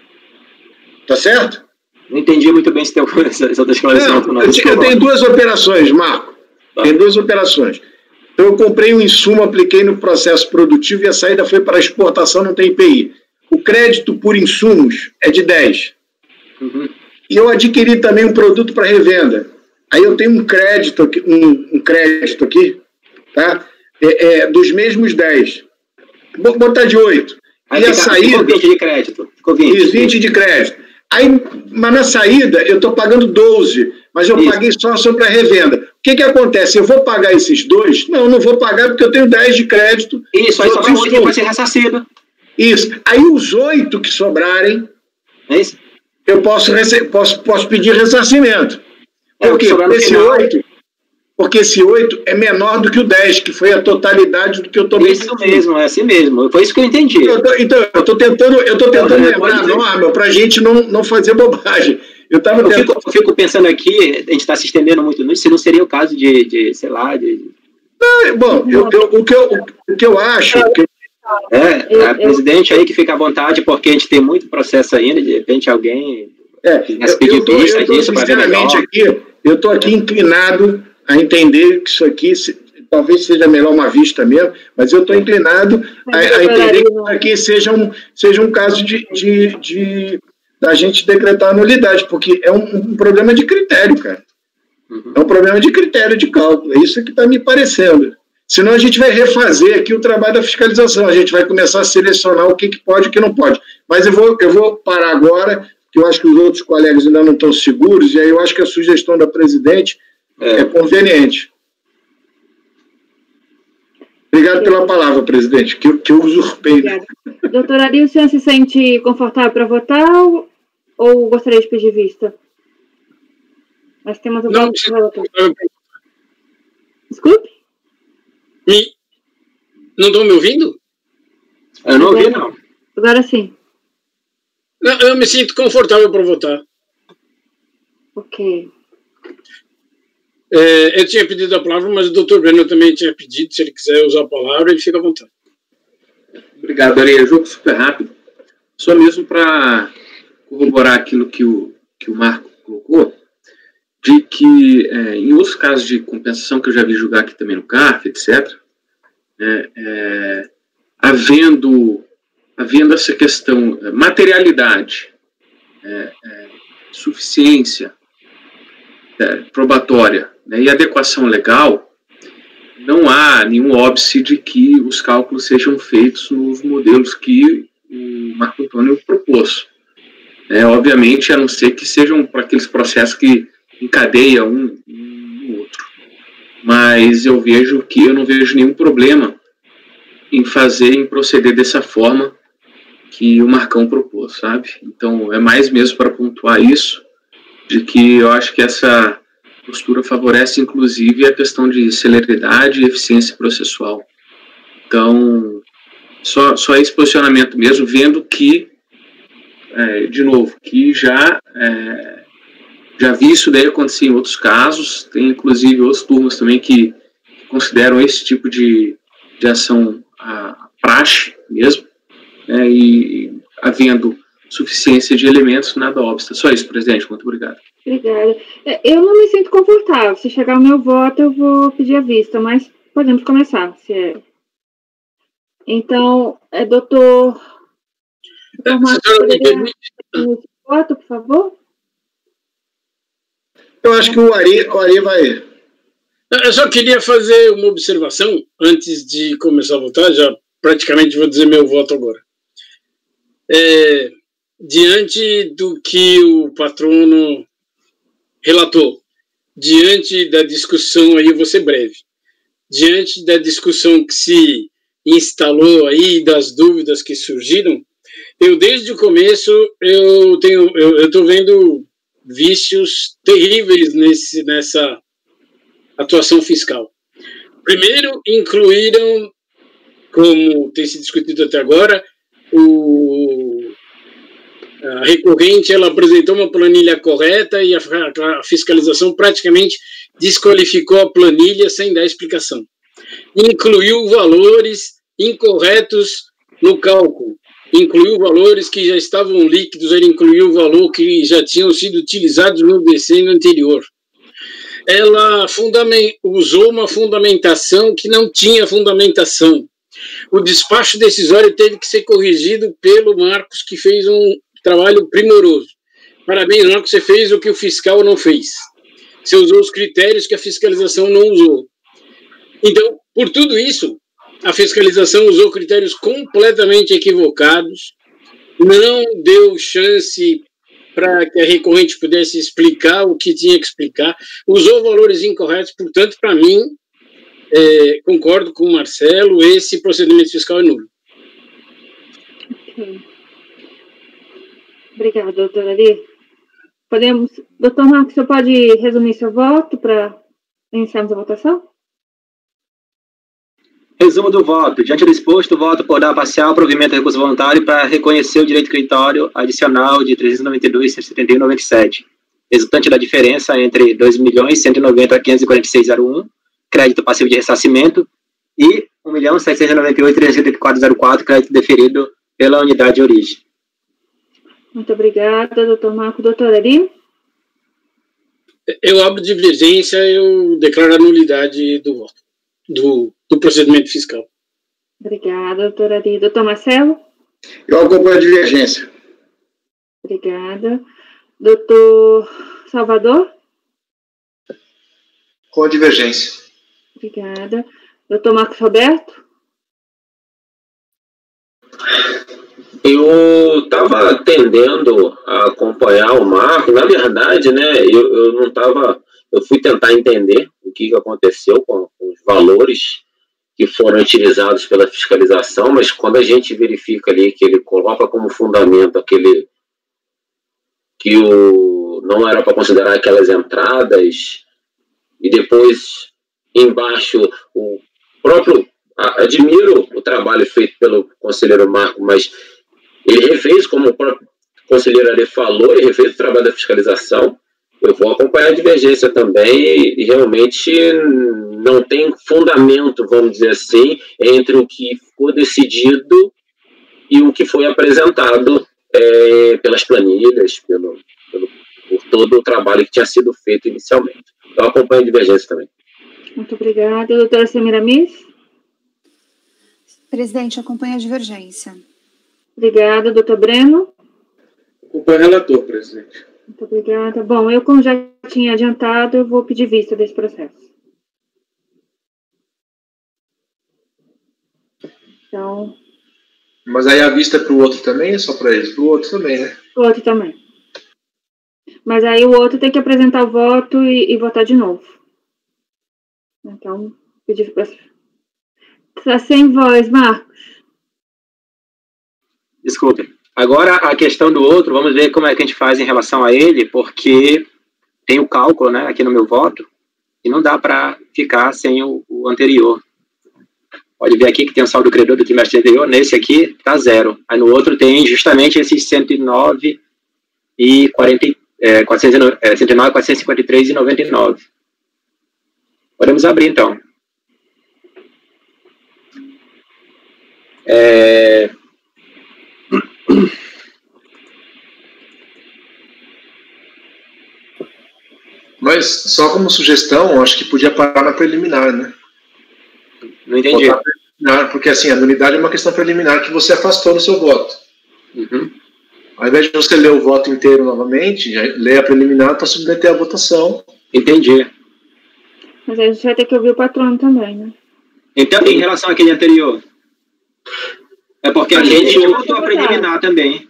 Tá certo? Não entendi muito bem se tem essa, essa esclarecimento. Não, eu, eu tenho duas operações, Marco. Tá. Tem duas operações. Então, eu comprei um insumo, apliquei no processo produtivo e a saída foi para exportação, não tem I P I. O crédito por insumos é de dez. Uhum. E eu adquiri também um produto para revenda. Aí eu tenho um crédito aqui, um, um crédito aqui, tá? É, é, dos mesmos dez. Vou botar de oito. Aí e fica, a saída... Ficou vinte de crédito. Ficou vinte. Isso, vinte de crédito. Aí, mas na saída eu estou pagando doze, mas eu Isso. paguei só, só para revenda. O que que acontece? Eu vou pagar esses dois? Não, não vou pagar porque eu tenho dez de crédito. Isso, aí sobra oito que vai ser ressarcido. Isso. Aí os oito que sobrarem, é isso? eu posso, posso, posso pedir ressarcimento. É, porque esse oito, porque esse oito é menor do que o dez, que foi a totalidade do que eu tomei. Isso mesmo, é assim mesmo. Foi isso que eu entendi. Eu tô, então, eu estou tentando, eu tô tentando eu lembrar a norma para a gente não, não fazer bobagem. Eu, tava eu, tentando... fico, eu fico pensando aqui, a gente está se estendendo muito nisso, se não seria o caso de, de sei lá, de... Não, bom, eu, eu, o, que eu, o que eu acho... Que eu... É, a presidente aí que fica à vontade, porque a gente tem muito processo ainda, de repente alguém... É, eu estou sinceramente aqui, eu estou aqui inclinado a entender que isso aqui, se, talvez seja melhor uma vista mesmo, mas eu estou inclinado a, a entender que isso aqui seja um, seja um caso de, de, de da gente decretar a nulidade, porque é um, um problema de critério, cara. Uhum. É um problema de critério de cálculo, é isso que está me parecendo. Senão a gente vai refazer aqui o trabalho da fiscalização, a gente vai começar a selecionar o que, que pode e o que não pode. Mas eu vou, eu vou parar agora, que eu acho que os outros colegas ainda não estão seguros, e aí eu acho que a sugestão da presidente é, é conveniente. Obrigado pela palavra, presidente, que, que eu usurpei. Obrigada. Doutora Ari, o senhor se sente confortável para votar ou, ou gostaria de pedir vista? Nós temos o voto para votar. Desculpe? Me... Não estão me ouvindo? Eu não ouvi, não. Agora sim. Não, eu me sinto confortável para votar. Ok. É, eu tinha pedido a palavra, mas o doutor Breno também tinha pedido, se ele quiser usar a palavra, ele fica à vontade. Obrigado, Ari. É jogo super rápido. Só mesmo para corroborar aquilo que o, que o Marco colocou, de que é, em outros casos de compensação que eu já vi julgar aqui também no C A F, etcétera, é, é, havendo, havendo essa questão, materialidade, é, é, suficiência é, probatória, né, e adequação legal, não há nenhum óbice de que os cálculos sejam feitos nos modelos que o Marco Antônio propôs. É, obviamente, a não ser que sejam para aqueles processos que encadeia um no outro. Mas eu vejo que eu não vejo nenhum problema em fazer, em proceder dessa forma que o Marcão propôs, sabe? Então, é mais mesmo para pontuar isso, de que eu acho que essa postura favorece, inclusive, a questão de celeridade e eficiência processual. Então, só, só esse posicionamento mesmo, vendo que, é, de novo, que já... É, já vi isso daí acontecer em outros casos, tem inclusive outras turmas também que consideram esse tipo de, de ação a praxe mesmo, né, e havendo suficiência de elementos, nada obsta. Só isso, presidente. Muito obrigado. Obrigada. Eu não me sinto confortável. Se chegar o meu voto, eu vou pedir a vista, mas podemos começar. Se é... Então, é, doutor... doutor Marcos, poderia o voto, por favor? Eu acho que o Ari, o Ari vai... Eu só queria fazer uma observação antes de começar a votar, já praticamente vou dizer meu voto agora. É, diante do que o patrono relatou, diante da discussão, aí eu vou ser breve, diante da discussão que se instalou aí, das dúvidas que surgiram, eu desde o começo, eu tenho, eu estou vendo vícios terríveis nesse, nessa atuação fiscal. Primeiro, incluíram, como tem se discutido até agora, o, a recorrente ela apresentou uma planilha correta e a, a fiscalização praticamente desqualificou a planilha sem dar explicação. Incluiu valores incorretos no cálculo. Incluiu valores que já estavam líquidos, ele incluiu o valor que já tinham sido utilizados no decênio anterior. Ela fundament, usou uma fundamentação que não tinha fundamentação. O despacho decisório teve que ser corrigido pelo Marcos, que fez um trabalho primoroso. Parabéns, Marcos, você fez o que o fiscal não fez. Você usou os critérios que a fiscalização não usou. Então, por tudo isso, a fiscalização usou critérios completamente equivocados, não deu chance para que a recorrente pudesse explicar o que tinha que explicar, usou valores incorretos, portanto, para mim, é, concordo com o Marcelo, esse procedimento fiscal é nulo. Okay. Obrigada, doutora Ari. Podemos... Doutor Marcos, você pode resumir seu voto para Iniciamos a votação? Resumo do voto. Diante do exposto, voto por dar parcial provimento ao recurso voluntário para reconhecer o direito creditório adicional de trezentos e noventa e dois mil cento e setenta e um vírgula noventa e sete, resultante da diferença entre dois milhões cento e noventa mil quinhentos e quarenta e seis vírgula zero um, crédito passivo de ressarcimento, e um milhão setecentos e noventa e oito mil trezentos e oitenta e quatro vírgula zero quatro, crédito deferido pela unidade de origem. Muito obrigada, doutor Marco. Doutor Ari? Eu abro divergência, eu declaro a nulidade do voto, do, do procedimento fiscal. Obrigada, doutor Ari. Doutor Marcelo? Eu acompanho a divergência. Obrigada. Doutor Salvador? Com a divergência. Obrigada. Doutor Marcos Roberto? Eu estava tendendo a acompanhar o Marco, na verdade, né, eu, eu não estava, eu fui tentar entender o que, que aconteceu com, com os valores que foram utilizados pela fiscalização, mas quando a gente verifica ali que ele coloca como fundamento aquele, que o, não era para considerar aquelas entradas, e depois embaixo o próprio, admiro o trabalho feito pelo conselheiro Marco, mas ele refez, como o próprio conselheiro ali falou, ele refez o trabalho da fiscalização. Eu vou acompanhar a divergência também e, e realmente não tem fundamento, vamos dizer assim, entre o que ficou decidido e o que foi apresentado é, pelas planilhas, pelo, pelo, por todo o trabalho que tinha sido feito inicialmente. Então, eu acompanho a divergência também. Muito obrigada. Doutora Semiramis? Presidente, acompanha a divergência. Obrigada. Doutor Breno? Acompanho o relator, presidente. Muito obrigada. Bom, eu, como já tinha adiantado, eu vou pedir vista desse processo. Então... Mas aí a vista é para o outro também, é só para eles? Para o outro também, né? O outro também. Mas aí o outro tem que apresentar o voto e, e votar de novo. Então, pedir para... Está sem voz, Marcos. Desculpe. Agora, a questão do outro, vamos ver como é que a gente faz em relação a ele, porque tem o cálculo, né, aqui no meu voto, e não dá para ficar sem o, o anterior. Pode ver aqui que tem o saldo credor do trimestre anterior, nesse aqui está zero. Aí no outro tem justamente esses cento e nove e quarenta, é, quatrocentos e nove, é, cento e nove, quatrocentos e cinquenta e três e noventa e nove. Podemos abrir, então. É... Mas, só como sugestão, acho que podia parar na preliminar, né? Não entendi. Preliminar, porque, assim, a nulidade é uma questão preliminar que você afastou no seu voto. Uhum. Ao invés de você ler o voto inteiro novamente, lê a preliminar para submeter a votação. Entendi. Mas a gente vai ter que ouvir o patrono também, né? Então, em relação àquele anterior... É porque a, a gente, gente votou a preliminar também.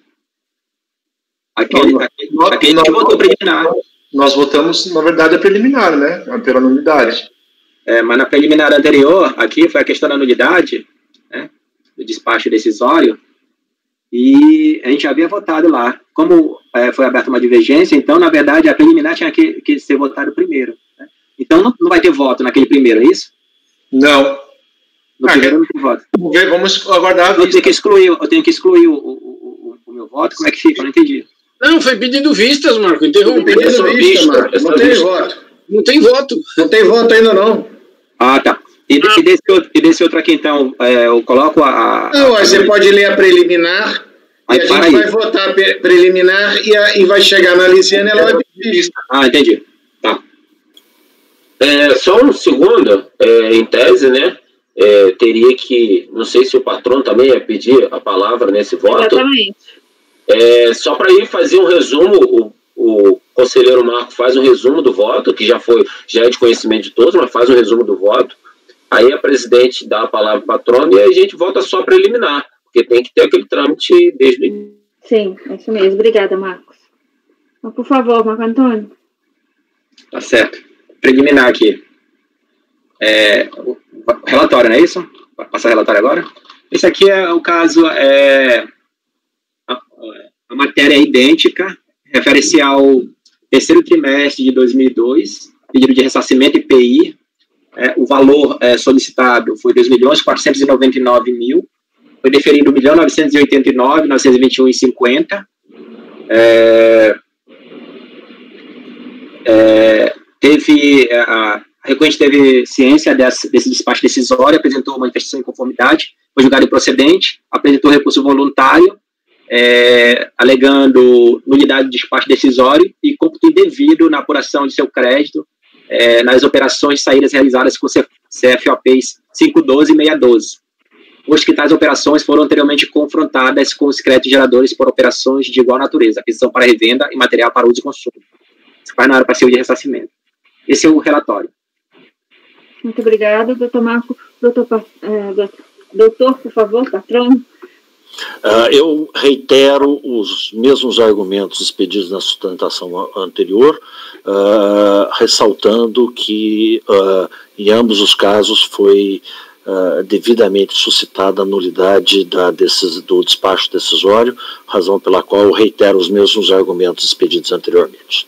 Aquele, não, aquele, nós, aquele nós, que votou preliminar. Nós votamos, na verdade, a preliminar, né? Pela nulidade. É, mas na preliminar anterior, aqui foi a questão da nulidade, né? Do despacho decisório, e a gente havia votado lá. Como é, foi aberta uma divergência, então, na verdade, a preliminar tinha que, que ser votado primeiro. Né? Então, não, não vai ter voto naquele primeiro, é isso? Não. No ah, primeiro não tem voto. Vamos aguardar a vista. Eu tenho que excluir, eu tenho que excluir o, o, o, o meu voto? Como é que fica? Eu não entendi. Não, foi pedido vistas, Marco. Interrompeu. Pedido vista, Marco. Não tem voto. Não tem voto. Não tem voto ainda, não. Ah, tá. E, ah. e, desse, outro, e desse outro aqui, então, é, eu coloco a... a não, a... você pode ler a preliminar, aí, e a gente aí. vai votar a preliminar e, a, e vai chegar na Lisiane e ela vai pedir vista. Ah, entendi. Tá. É, só um segundo, é, em tese, né? É, teria que, não sei se o patrão também ia pedir a palavra nesse voto. Exatamente. É, só para ir fazer um resumo, o, o conselheiro Marco faz um resumo do voto, que já foi, já é de conhecimento de todos, mas faz um resumo do voto. Aí a presidente dá a palavra para o patrono e a gente vota só para eliminar, porque tem que ter aquele trâmite desde o início. Sim, é isso mesmo. Obrigada, Marcos. Então, por favor, Marco Antônio. Tá certo. Preliminar aqui. É, o relatório, não é isso? Vou passar o relatório agora. Esse aqui é o caso, é, a, a matéria é idêntica, refere-se ao terceiro trimestre de dois mil e dois, pedido de ressarcimento I P I, é, o valor é, solicitado foi dois milhões quatrocentos e noventa e nove mil, foi deferido um milhão novecentos e oitenta e nove mil novecentos e vinte e um reais e cinquenta centavos. É, é, teve, a, a recorrente teve ciência desse, desse despacho decisório, apresentou manifestação de inconformidade, foi julgado improcedente, apresentou recurso voluntário, é, alegando nulidade de despacho decisório e cômputo indevido na apuração de seu crédito é, nas operações de saídas realizadas com C F O Ps cinco doze e seis doze. Posto que tais operações foram anteriormente confrontadas com os créditos geradores por operações de igual natureza, aquisição para revenda e material para uso e consumo. Isso faz na área passiva de ressarcimento. Esse é o relatório. Muito obrigada, doutor Marco. Doutor, é, doutor, por favor, patrão. Uh, eu reitero os mesmos argumentos expedidos na sustentação anterior, uh, ressaltando que uh, em ambos os casos foi uh, devidamente suscitada a nulidade da decis, do despacho decisório, razão pela qual eu reitero os mesmos argumentos expedidos anteriormente.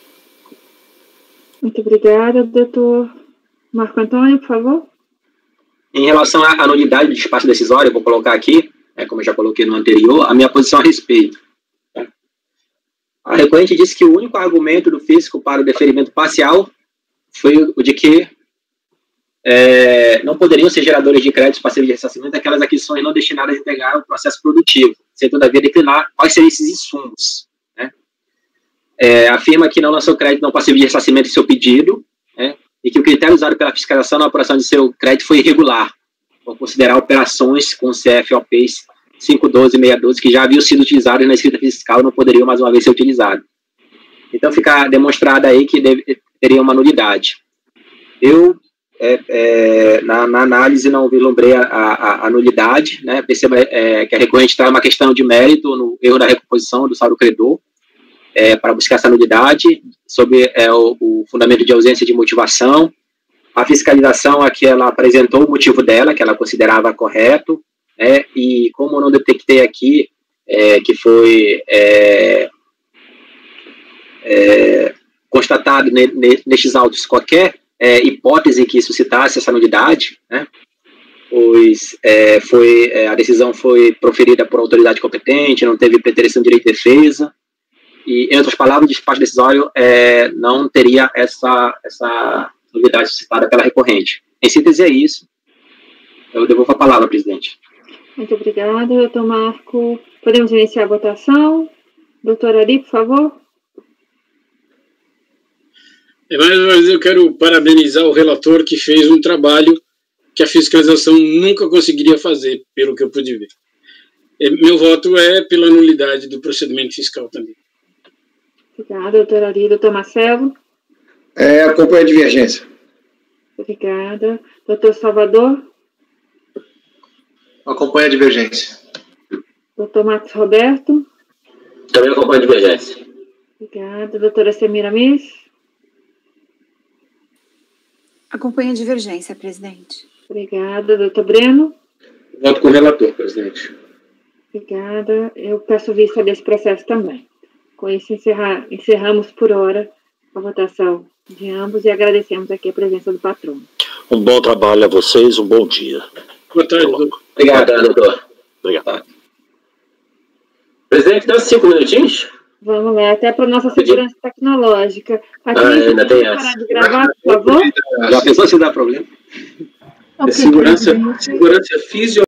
Muito obrigada, doutor Marco Antônio, por favor. Em relação à nulidade do despacho decisório, eu vou colocar aqui, é, como eu já coloquei no anterior, a minha posição a respeito. Tá? A recorrente disse que o único argumento do físico para o deferimento parcial foi o de que é, não poderiam ser geradores de créditos passivos de ressarcimento aquelas aquisições não destinadas a integrar o processo produtivo, sem todavia declinar quais seriam esses insumos. Né? É, afirma que não lançou crédito não passivo de ressarcimento em seu pedido, né? E que o critério usado pela fiscalização na apuração de seu crédito foi irregular, por considerar operações com C F O Ps cinco doze e seis doze que já haviam sido utilizados na escrita fiscal não poderiam mais uma vez ser utilizados. Então fica demonstrado aí que deve, teria uma nulidade. Eu, é, é, na, na análise, não vislumbrei a, a, a nulidade, né? Perceba é, que a recorrente traz uma questão de mérito no erro da recomposição do saldo credor, é, para buscar essa nulidade, sob é, o, o fundamento de ausência de motivação. A fiscalização aqui, ela apresentou o motivo dela, que ela considerava correto, né, e como eu não detectei aqui, é, que foi é, é, constatado ne, ne, nestes autos qualquer é, hipótese que suscitasse essa nulidade, né, pois é, foi, é, a decisão foi proferida por autoridade competente, não teve preterição de direito de defesa, e, entre outras palavras, o despacho decisório é, não teria essa... essa nulidade suscitada pela recorrente. Em síntese é isso. Eu devolvo a palavra, presidente. Muito obrigada, doutor Marco. Podemos iniciar a votação. Doutor Ari, por favor. É, mais uma vez eu quero parabenizar o relator que fez um trabalho que a fiscalização nunca conseguiria fazer, pelo que eu pude ver. É, meu voto é pela nulidade do procedimento fiscal também. Obrigada, doutor Ari. Doutor Marcelo. É, acompanha a divergência. Obrigada. Doutor Salvador. Acompanha a divergência. Doutor Marcos Roberto. Também acompanha a divergência. Obrigada. Doutora Semira Miss. Acompanha a divergência, presidente. Obrigada. Doutor Breno. Voto com o relator, presidente. Obrigada. Eu peço vista desse processo também. Com isso, encerrar, encerramos por hora a votação de ambos e agradecemos aqui a presença do patrono. Um bom trabalho a vocês, um bom dia. Boa tarde, doutor. Obrigado, doutor. Obrigado. Presidente, dá cinco minutinhos? Vamos lá, até para a nossa segurança tecnológica. Patrícia, ah, ainda tem parar de gravar, por favor? Já pensou se dá problema? Okay, é segurança, segurança física.